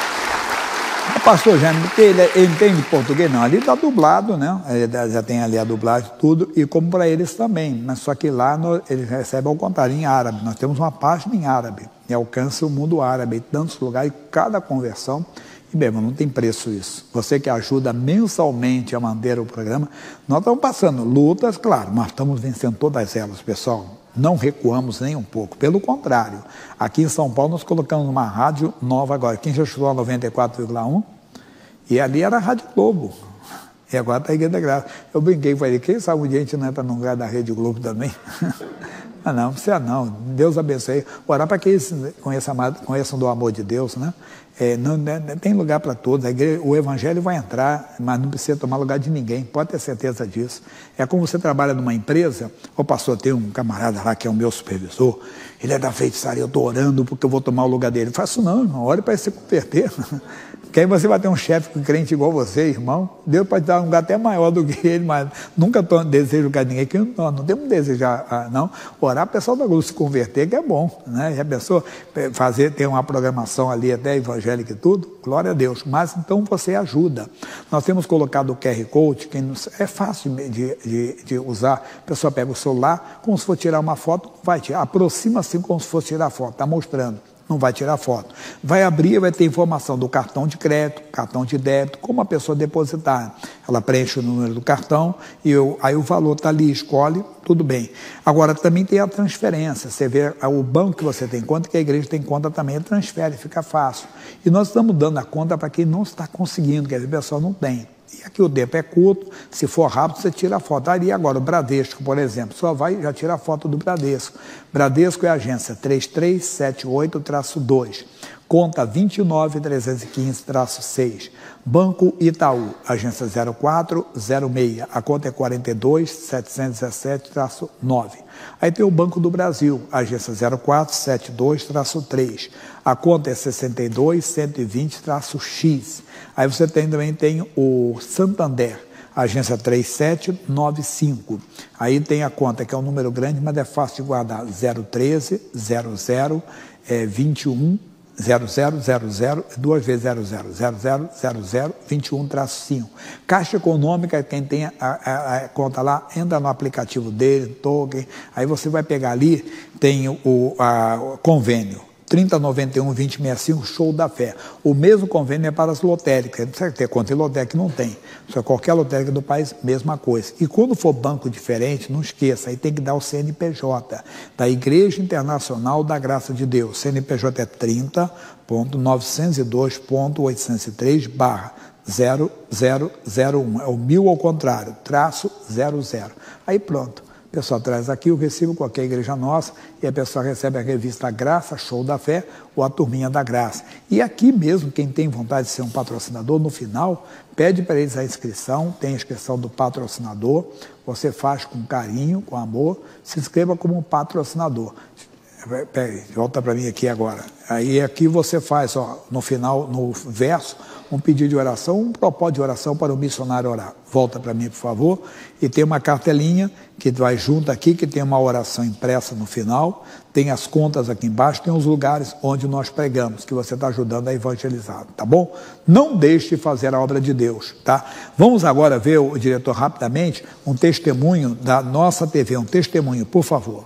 O pastor Jânio, porque ele, ele entende português? Não, ali está dublado, né? Ele já tem ali a dublagem e tudo, e como para eles também. Mas só que lá no, ele recebe ao contrário, em árabe. Nós temos uma página em árabe e alcança o mundo árabe, em tantos lugares, cada conversão. E bem, não tem preço isso. Você que ajuda mensalmente a manter o programa, nós estamos passando lutas, claro, mas estamos vencendo todas elas, pessoal. Não recuamos nem um pouco, pelo contrário. Aqui em São Paulo nós colocamos uma rádio nova agora. Quem já estudou a noventa e quatro vírgula um? E ali era a Rádio Globo. E agora está a Igreja da Graça. Eu brinquei com ele, quem sabe um dia a gente não entra no lugar da Rede Globo também? Ah, não, precisa não. Deus abençoe. Orar para que eles conheçam, conheçam do amor de Deus, né? É, não, não, tem lugar para todos. A igreja, o Evangelho vai entrar, mas não precisa tomar lugar de ninguém. Pode ter certeza disso. É como você trabalha numa empresa. O pastor tem um camarada lá que é o meu supervisor. Ele é da feitiçaria. Eu estou orando porque eu vou tomar o lugar dele. Eu faço não, irmão. Ore para ele se converter. Porque aí você vai ter um chefe crente igual você, irmão. Deus pode dar um lugar até maior do que ele, mas nunca desejo lugar de ninguém. Que nós não temos desejar, não. Orar para o pessoal da Globo se converter, que é bom, né? Já pensou fazer, ter uma programação ali até evangélica e tudo? Glória a Deus. Mas então você ajuda. Nós temos colocado o Q R Code, que é fácil de, de, de usar. A pessoa pega o celular, como se for tirar uma foto, vai tirar. Aproxima assim como se fosse tirar foto, está mostrando. Não vai tirar foto. Vai abrir, vai ter informação do cartão de crédito, cartão de débito, como a pessoa depositar. Ela preenche o número do cartão e eu, aí o valor está ali, escolhe, tudo bem. Agora também tem a transferência, você vê o banco que você tem conta, que a igreja tem conta também, transfere, fica fácil. E nós estamos dando a conta para quem não está conseguindo, quer dizer, o pessoal não tem. E aqui o tempo é curto, se for rápido você tira a foto. Ali agora o Bradesco, por exemplo, só vai já tira a foto do Bradesco. Bradesco é a agência três três sete oito dois. conta vinte e nove, trezentos e quinze, seis. Banco Itaú, agência zero quatro zero seis, a conta é quarenta e dois, setecentos e dezessete, nove. Aí tem o Banco do Brasil, agência zero quatro sete dois, três, a conta é sessenta e dois, cento e vinte, X. Aí você tem, também tem o Santander, agência três sete nove cinco. Aí tem a conta, que é um número grande, mas é fácil de guardar, zero treze, zero zero, é, vinte e um, zero zero zero zero, duas vezes zero zero zero zero zero zero, vinte e um, cinco. Caixa Econômica, quem tem a, a, a conta lá, entra no aplicativo dele, token, aí você vai pegar ali, tem o a, o convênio, trinta, noventa e um, vinte, sessenta e cinco, Show da Fé. O mesmo convênio é para as lotéricas, não precisa ter conta em lotérica, não tem. Só qualquer lotérica do país, mesma coisa. E quando for banco diferente, não esqueça, aí tem que dar o C N P J, da Igreja Internacional da Graça de Deus. C N P J é trinta ponto novecentos e dois ponto oitocentos e três barra zero zero zero um. É o mil ao contrário, traço zero zero. Aí pronto. A pessoa traz aqui o recibo com a igreja nossa e a pessoa recebe a revista Graça, Show da Fé ou a Turminha da Graça. E aqui mesmo, quem tem vontade de ser um patrocinador, no final, pede para eles a inscrição, tem a inscrição do patrocinador, você faz com carinho, com amor, se inscreva como um patrocinador. Peraí, volta para mim aqui agora. Aí aqui você faz, ó, no final, no verso, um pedido de oração, um propósito de oração para o missionário orar. Volta para mim, por favor. E tem uma cartelinha que vai junto aqui, que tem uma oração impressa no final, tem as contas aqui embaixo, tem os lugares onde nós pregamos, que você está ajudando a evangelizar, tá bom? Não deixe de fazer a obra de Deus, tá? Vamos agora ver, o diretor, rapidamente, um testemunho da nossa T V, um testemunho, por favor.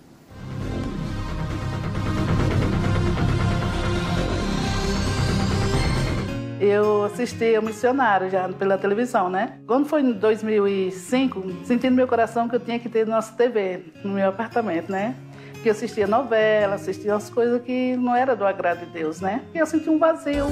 Eu assisti ao missionário já pela televisão, né? Quando foi em dois mil e cinco, senti no meu coração que eu tinha que ter nossa T V no meu apartamento, né? Que eu assistia novela, assistia umas coisas que não era do agrado de Deus, né? E eu senti um vazio.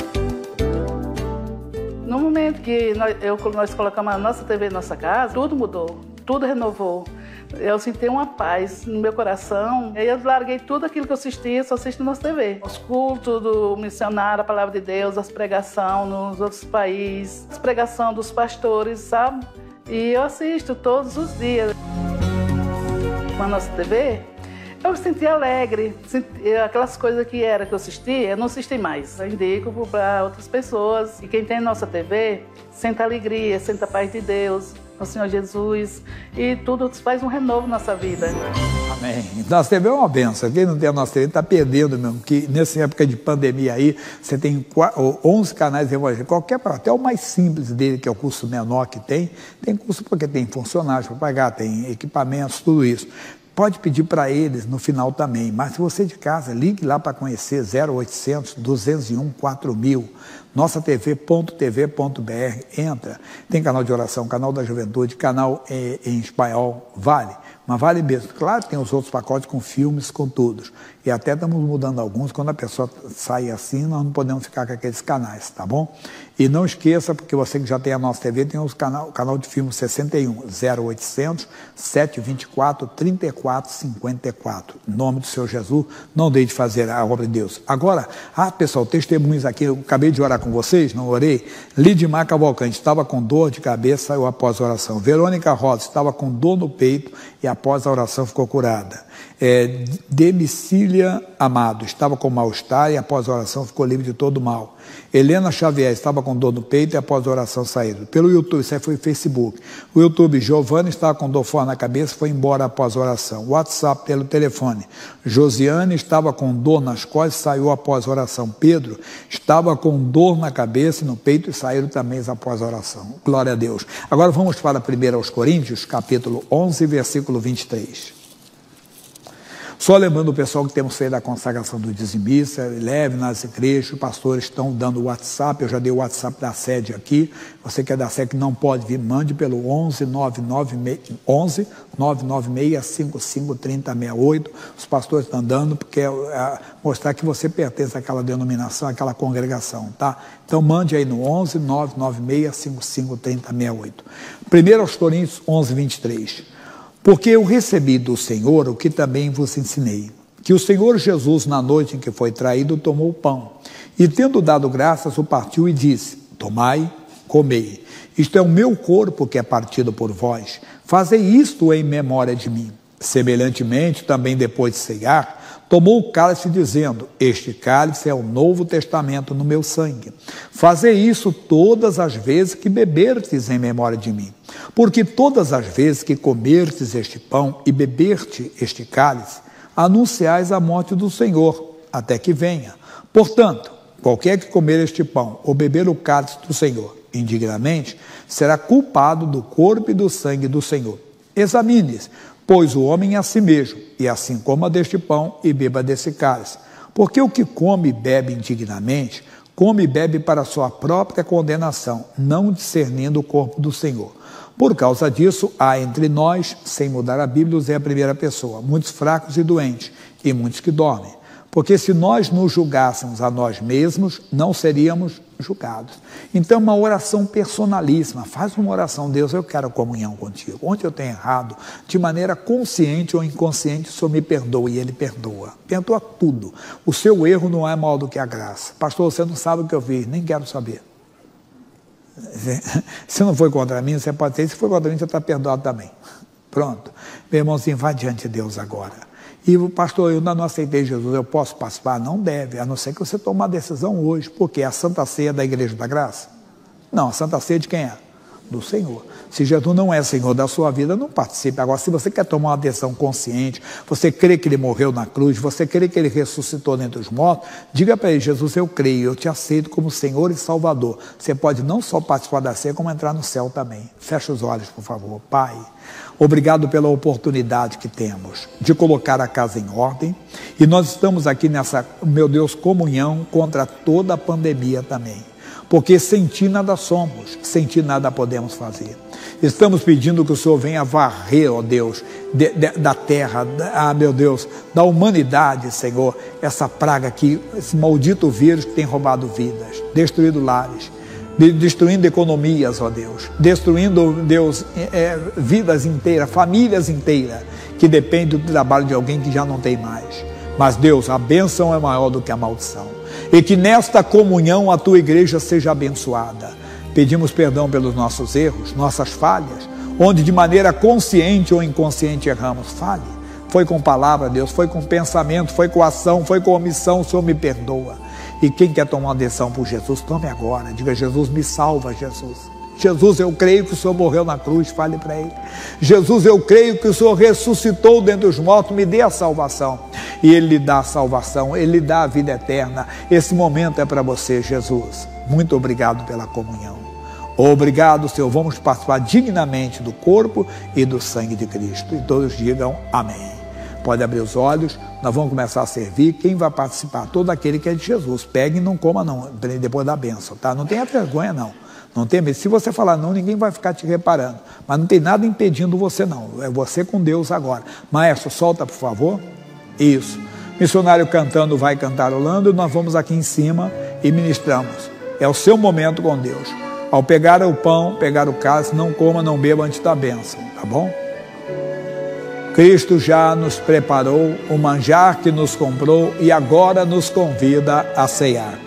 No momento que nós, eu, nós colocamos a nossa T V na nossa casa, tudo mudou, tudo renovou. Eu senti uma paz no meu coração. Aí eu larguei tudo aquilo que eu assistia, só assisto na nossa T V. Os cultos do missionário, a palavra de Deus, as pregações nos outros países, as pregações dos pastores, sabe? E eu assisto todos os dias. Com a nossa T V, eu me senti alegre. Senti, aquelas coisas que era que eu assistia, eu não assisti mais. Eu indico para outras pessoas. E quem tem nossa T V, sente alegria, sente a paz de Deus, o Senhor Jesus, e tudo faz um renovo na nossa vida. Amém. Nossa T V é uma benção. Quem não tem a nossa T V está perdendo mesmo, que nessa época de pandemia aí, você tem onze canais evangélicos, qualquer, até o mais simples dele, que é o curso menor que tem, tem curso porque tem funcionários para pagar, tem equipamentos, tudo isso. Pode pedir para eles no final também, mas se você de casa, ligue lá para conhecer zero oitocentos, duzentos e um, quatro mil, nossa T V ponto T V ponto B R, entra, tem canal de oração, canal da juventude, canal é, em espanhol, vale, mas vale mesmo. Claro que tem os outros pacotes com filmes, com tudo, e até estamos mudando alguns, quando a pessoa sai assim, nós não podemos ficar com aqueles canais, tá bom? E não esqueça, porque você que já tem a nossa T V, tem os canal, o canal de filme sessenta e um, zero oitocentos, sete vinte e quatro, trinta e quatro cinquenta e quatro. Em nome do Senhor Jesus, não deixe de fazer a obra de Deus. Agora, ah, pessoal, testemunhos aqui, eu acabei de orar com vocês, não orei? Lidmar Cavalcante estava com dor de cabeça, saiu após a oração. Verônica Rosa estava com dor no peito e após a oração ficou curada. É, Demicília Amado estava com mal-estar e após a oração ficou livre de todo mal. Helena Xavier estava com dor no peito e após a oração saíram. Pelo YouTube, isso aí foi Facebook. O YouTube, Giovana estava com dor fora na cabeça, foi embora após a oração. WhatsApp, pelo telefone. Josiane estava com dor nas costas, saiu após a oração. Pedro estava com dor na cabeça e no peito e saíram também após a oração. Glória a Deus. Agora vamos para primeiro aos Coríntios, capítulo onze, versículo vinte e três. Só lembrando o pessoal que temos feito a consagração do dizimista, leve nas igrejas, os pastores estão dando o WhatsApp, eu já dei o WhatsApp da sede aqui, você que é da sede que não pode vir, mande pelo onze, nove nove seis, cinco cinco, três zero seis oito, os pastores estão dando, porque é, é mostrar que você pertence àquela denominação, àquela congregação, tá? Então mande aí no onze, nove nove seis, cinco cinco, três zero seis oito. Primeiro aos Coríntios onze, vinte e três. Porque eu recebi do Senhor o que também vos ensinei, que o Senhor Jesus, na noite em que foi traído, tomou o pão, e tendo dado graças, o partiu e disse: tomai, comei, isto é o meu corpo que é partido por vós, fazei isto em memória de mim. Semelhantemente, também depois de ceiar, tomou o cálice dizendo: este cálice é o novo testamento no meu sangue. Fazei isso todas as vezes que beberdes em memória de mim. Porque todas as vezes que comerdes este pão e beberdes este cálice, anunciais a morte do Senhor, até que venha. Portanto, qualquer que comer este pão ou beber o cálice do Senhor indignamente, será culpado do corpo e do sangue do Senhor. Examine-se, pois, o homem a si mesmo, e assim coma deste pão e beba desse cálice. Porque o que come e bebe indignamente, come e bebe para sua própria condenação, não discernindo o corpo do Senhor. Por causa disso, há entre nós, sem mudar a Bíblia, usei a primeira pessoa, muitos fracos e doentes, e muitos que dormem. Porque se nós nos julgássemos a nós mesmos, não seríamos julgados. Então, uma oração personalíssima. Faz uma oração: Deus, eu quero comunhão contigo. Onde eu tenho errado, de maneira consciente ou inconsciente, o Senhor me perdoa, e Ele perdoa. Perdoa tudo. O seu erro não é maior do que a graça. Pastor, você não sabe o que eu fiz, nem quero saber. Se não foi contra mim, você pode ter. Se foi contra mim, você está perdoado também. Pronto. Meu irmãozinho, vai diante de Deus agora. E o pastor, eu ainda não aceitei Jesus, eu posso participar? Não deve, a não ser que você tome uma decisão hoje. Porque a Santa Ceia da Igreja da Graça? Não, a Santa Ceia de quem é? Do Senhor. Se Jesus não é Senhor da sua vida, não participe. Agora, se você quer tomar uma decisão consciente, você crê que Ele morreu na cruz, você crê que Ele ressuscitou dentre os mortos, diga para Ele: Jesus, eu creio, eu te aceito como Senhor e Salvador. Você pode não só participar da ceia, como entrar no céu também. Fecha os olhos, por favor. Pai, obrigado pela oportunidade que temos de colocar a casa em ordem, e nós estamos aqui nessa, meu Deus, comunhão contra toda a pandemia também, porque sem Ti nada somos, sem Ti nada podemos fazer. Estamos pedindo que o Senhor venha varrer, ó Deus, de, de, da terra, ah, meu Deus, da humanidade, Senhor, essa praga aqui, esse maldito vírus que tem roubado vidas, destruído lares, destruindo economias, ó Deus, destruindo, Deus, é, vidas inteiras, famílias inteiras, que dependem do trabalho de alguém que já não tem mais. Mas, Deus, a bênção é maior do que a maldição, e que nesta comunhão a Tua igreja seja abençoada. Pedimos perdão pelos nossos erros, nossas falhas, onde de maneira consciente ou inconsciente erramos. Fale. Foi com palavra, Deus, foi com pensamento, foi com ação, foi com omissão, o Senhor me perdoa. E quem quer tomar uma decisão por Jesus, tome agora. Diga: Jesus, me salva, Jesus. Jesus, eu creio que o Senhor morreu na cruz, fale para Ele. Jesus, eu creio que o Senhor ressuscitou dentre os mortos, me dê a salvação. E Ele lhe dá a salvação, Ele lhe dá a vida eterna. Esse momento é para você, Jesus. Muito obrigado pela comunhão. Obrigado, Senhor. Vamos participar dignamente do corpo e do sangue de Cristo. E todos digam amém. Pode abrir os olhos, nós vamos começar a servir. Quem vai participar? Todo aquele que é de Jesus. Pegue e não coma não, depois da bênção, tá? Não tenha vergonha não, não tenha medo. Se você falar não, ninguém vai ficar te reparando, mas não tem nada impedindo você não, é você com Deus agora. Maestro, solta por favor. Isso, missionário cantando vai cantarolando, e nós vamos aqui em cima e ministramos. É o seu momento com Deus. Ao pegar o pão, pegar o cálice, não coma, não beba antes da bênção, tá bom? Cristo já nos preparou o manjar que nos comprou e agora nos convida a ceiar.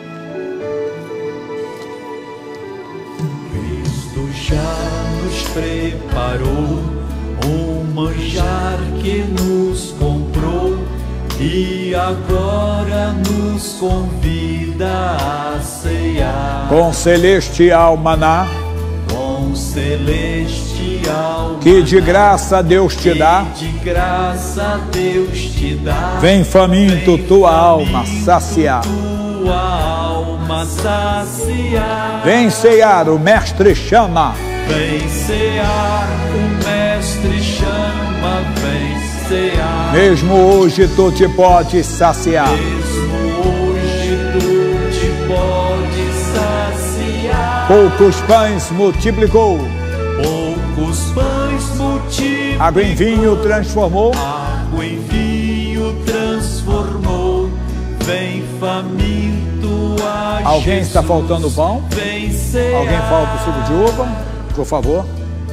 Cristo já nos preparou o manjar que nos comprou e agora nos convida a ceiar. Com celestial maná, com celestial que de graça Deus te dá, que de graça Deus te dá. Vem faminto vem tua faminto alma saciar, tua alma saciar. Vem ceiar, o mestre chama, vem cear, o mestre chama, vem cear. Mesmo hoje tu te podes saciar, mesmo hoje tu te podes saciar. Poucos pães multiplicou, poucos pães multiplicou. Água em vinho transformou, água em vinho transformou. Vem faminto a Alguém Jesus, está faltando pão? Vem cear. Alguém falta o suco de uva? Por favor.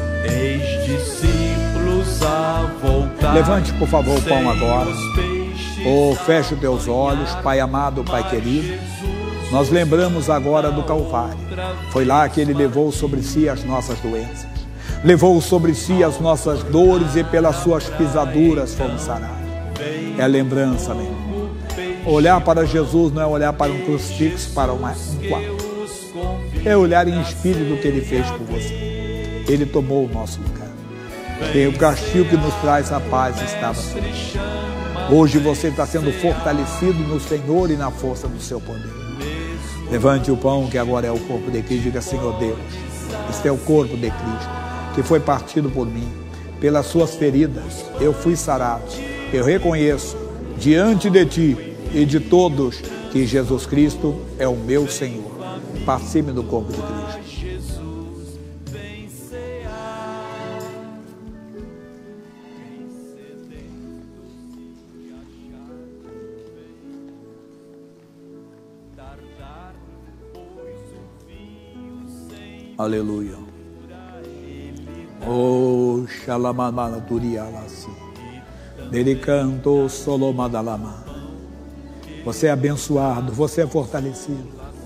Eis discípulos a voltar. Levante, por favor, o pão agora. Os peixes Oh, fecha os teus olhos, Pai amado, Pai querido. Nós lembramos agora do Calvário. Foi lá que Ele levou sobre si as nossas doenças. Levou sobre si as nossas dores e pelas suas pisaduras fomos sarados. É a lembrança, meu irmão. Olhar para Jesus não é olhar para um crucifixo, para uma, um quadro. É olhar em espírito do que Ele fez por você. Ele tomou o nosso lugar. E o castigo que nos traz a paz estava sobre ele. Hoje você está sendo fortalecido no Senhor e na força do seu poder. Levante o pão que agora é o corpo de Cristo e diga: Senhor Deus, este é o corpo de Cristo que foi partido por mim. Pelas suas feridas eu fui sarado. Eu reconheço diante de ti e de todos que Jesus Cristo é o meu Senhor. Participe do corpo de Cristo. Aleluia. Oh, Shalamana Turialasi. Dele canto Solomadalama. Você é abençoado, você é fortalecido.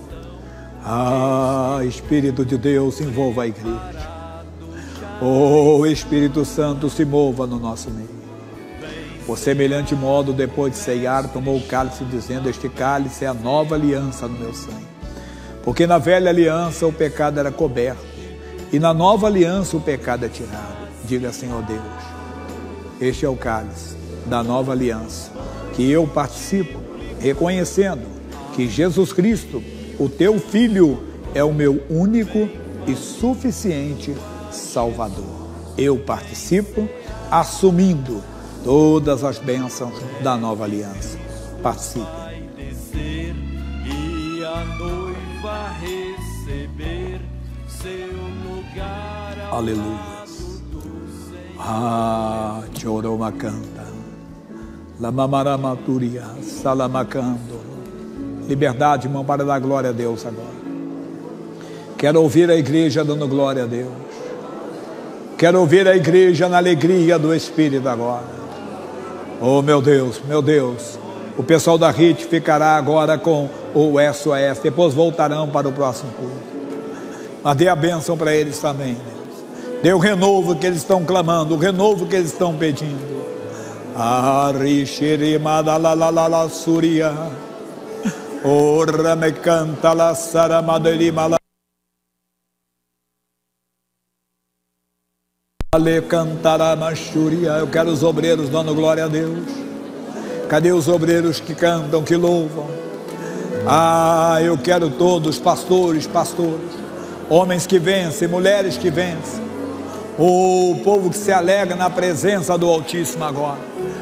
Ah, Espírito de Deus, envolva a igreja. Oh, Espírito Santo, se mova no nosso meio. Por semelhante modo, depois de ceiar, tomou o cálice, dizendo: este cálice é a nova aliança no meu sangue. Porque na velha aliança o pecado era coberto, e na nova aliança o pecado é tirado. Diga: Senhor Deus, este é o cálice da nova aliança, que eu participo, reconhecendo que Jesus Cristo, o teu Filho, é o meu único e suficiente Salvador. Eu participo, assumindo todas as bênçãos da nova aliança. Participe. Receber seu lugar. Aleluia. Ah, choroma canta. Lamamaramatura, salamacando. Liberdade, irmão, para dar glória a Deus agora. Quero ouvir a igreja dando glória a Deus. Quero ouvir a igreja na alegria do Espírito agora. Oh, meu Deus, meu Deus. O pessoal da R I T ficará agora com o S O S, depois voltarão para o próximo culto. Mas dê a bênção para eles também, Deus. Dê o renovo que eles estão clamando, o renovo que eles estão pedindo. Arishirimadalalalala suria. Ora me canta la saramadelimala. Ale cantará machuria. Eu quero os obreiros dando glória a Deus. Cadê os obreiros que cantam, que louvam? Ah, eu quero todos, pastores, pastores, homens que vencem, mulheres que vencem, o povo que se alegra na presença do Altíssimo agora.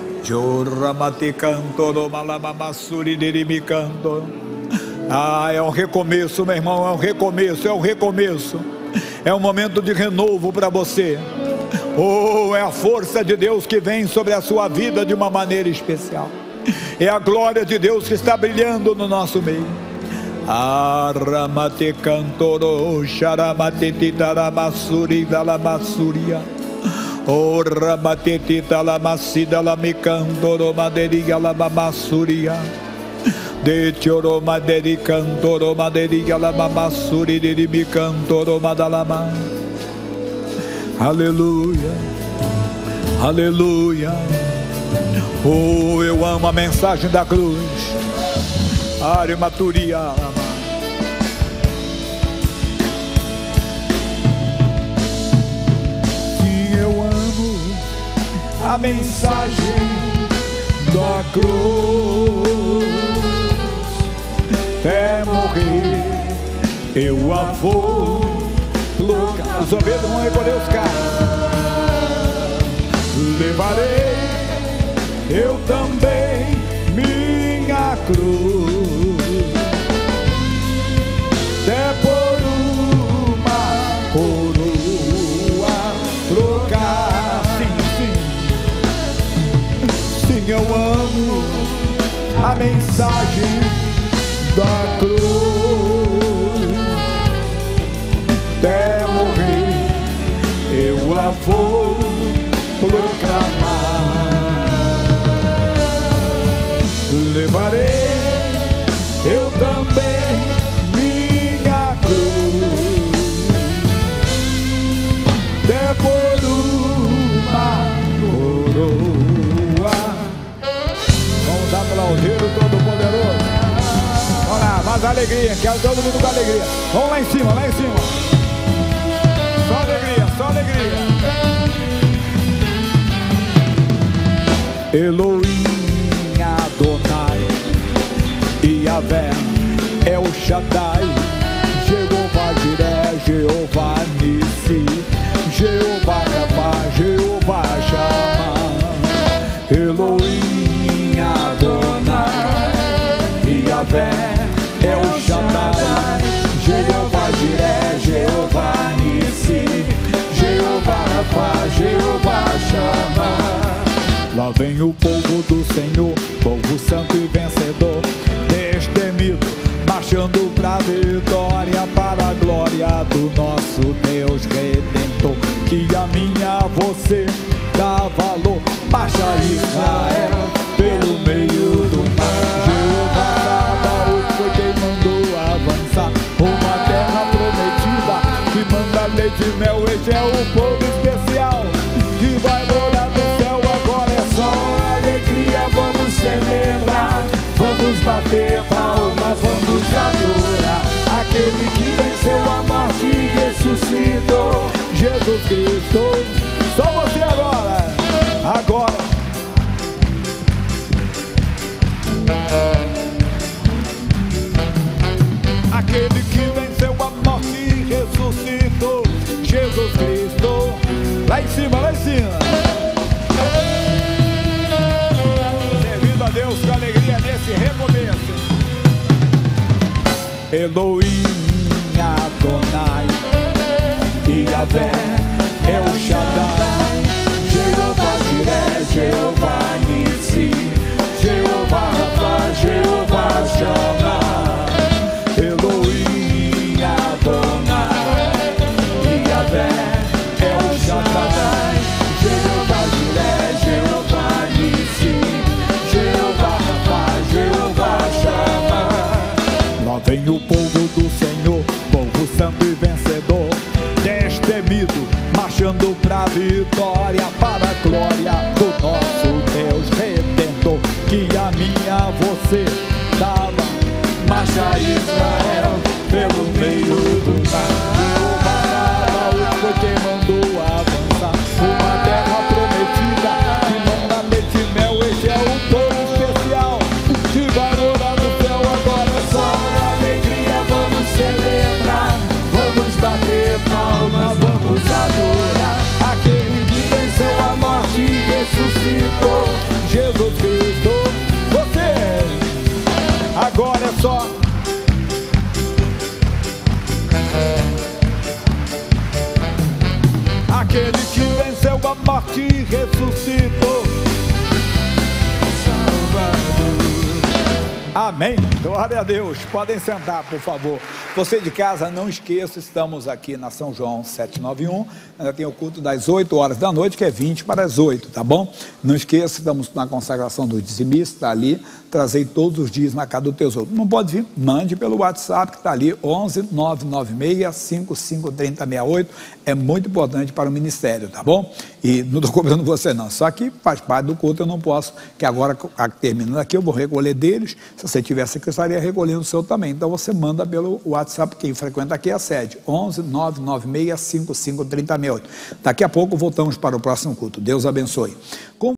Ah, é um recomeço, meu irmão, é um recomeço, é um recomeço, é um momento de renovo para você. Oh, é a força de Deus que vem sobre a sua vida de uma maneira especial. É a glória de Deus que está brilhando no nosso meio. Aramate cantoro, charamate titaramasuri dalamasuria. O ramate titalamasida lamicandoro maderiga lamamasuria. De choro maderi cantoro maderiga lamamasuri de micantoro madalama. Aleluia, aleluia. Oh, eu amo a mensagem da cruz. Arimaturia. Sim, eu amo a mensagem da cruz. Até morrer eu a vou colocar. Os obreiros vão recolher os carros. Levarei eu também minha cruz, até por uma coroa trocar. Sim, sim, sim, eu amo a mensagem da cruz. Até morrer eu a vou proclamar. alegria, quero todo mundo com alegria. Vamos lá em cima, lá em cima. Só alegria, só alegria. Elohim Adonai, Yahvé, El Shaddai, Jeová Jireh, Jeová Nissi, Jeová Rapá, Jeová Shammah. Elohim Adonai, Yahvé, El Shaddai, Jeová Jireh, Jeová Nissi, Jeová Rapá, Jeová Shammah. Lá vem o povo do Senhor, povo santo e vencedor, destemido, marchando pra vitória, para a glória do nosso Deus Redentor. Que a minha você dá valor, marcha Israel pelo meio do mar. Jeová Sabaoth foi quem mandou avançar, uma terra prometida que manda leite e mel. Este é o povo especial que vai morar no céu. Agora é só alegria, vamos celebrar, vamos bater palmas, vamos adorar aquele que venceu a morte e ressuscitou, Jesus Cristo. Só você agora, agora. Aquele que venceu a morte e ressuscitou, Jesus Cristo. Lá em cima, lá em cima. Servindo a Deus com alegria nesse recomeço. Elohim Adonai, Yahvé, El Shaddai, Jeová Jireh, Jeová Nissi, Jeová Rapá, Jeová Shammah. Elohim Adonai, Yahvé, El Shaddai, Jeová Jireh, Jeová Nissi, Jeová Rapá, Jeová Shammah. Lá vem o povo do Senhor, povo santo e vencedor, destemido, marchando pra vitória, para a glória do nosso Deus Redentor. Que a minha você dava, marcha Israel pelo meio do mar. Jeová Sabaoth foi quem mandou avançar, uma terra prometida que manda leite e mel. Este é o povo especial que vai morar no céu. Agora é só alegria, vamos celebrar, vamos bater palmas, vamos adorar aquele que venceu a morte e ressuscitou, Jesus Cristo. Você, agora é só. Aquele que venceu a morte e ressuscitou, Salvador. Amém. Glória a Deus. Podem sentar, por favor. Você de casa, não esqueça, estamos aqui na São João setecentos e noventa e um. Ainda tem o culto das oito horas da noite, que é vinte para as oito, tá bom? Não esqueça, estamos na consagração do dizimista, está ali. Trazei todos os dias na casa do tesouro. Não pode vir? Mande pelo WhatsApp, que está ali, onze nove nove seis cinco cinco três zero seis oito. É muito importante para o ministério, tá bom? E não estou cobrando você não, só que faz parte do culto, eu não posso, que agora, terminando aqui, eu vou recolher deles. Se você tivesse aqui, eu estaria recolhendo o seu também. Então você manda pelo WhatsApp, quem frequenta aqui é a sede, onze nove nove seis cinco cinco três zero seis oito. Daqui a pouco voltamos para o próximo culto. Deus abençoe. Com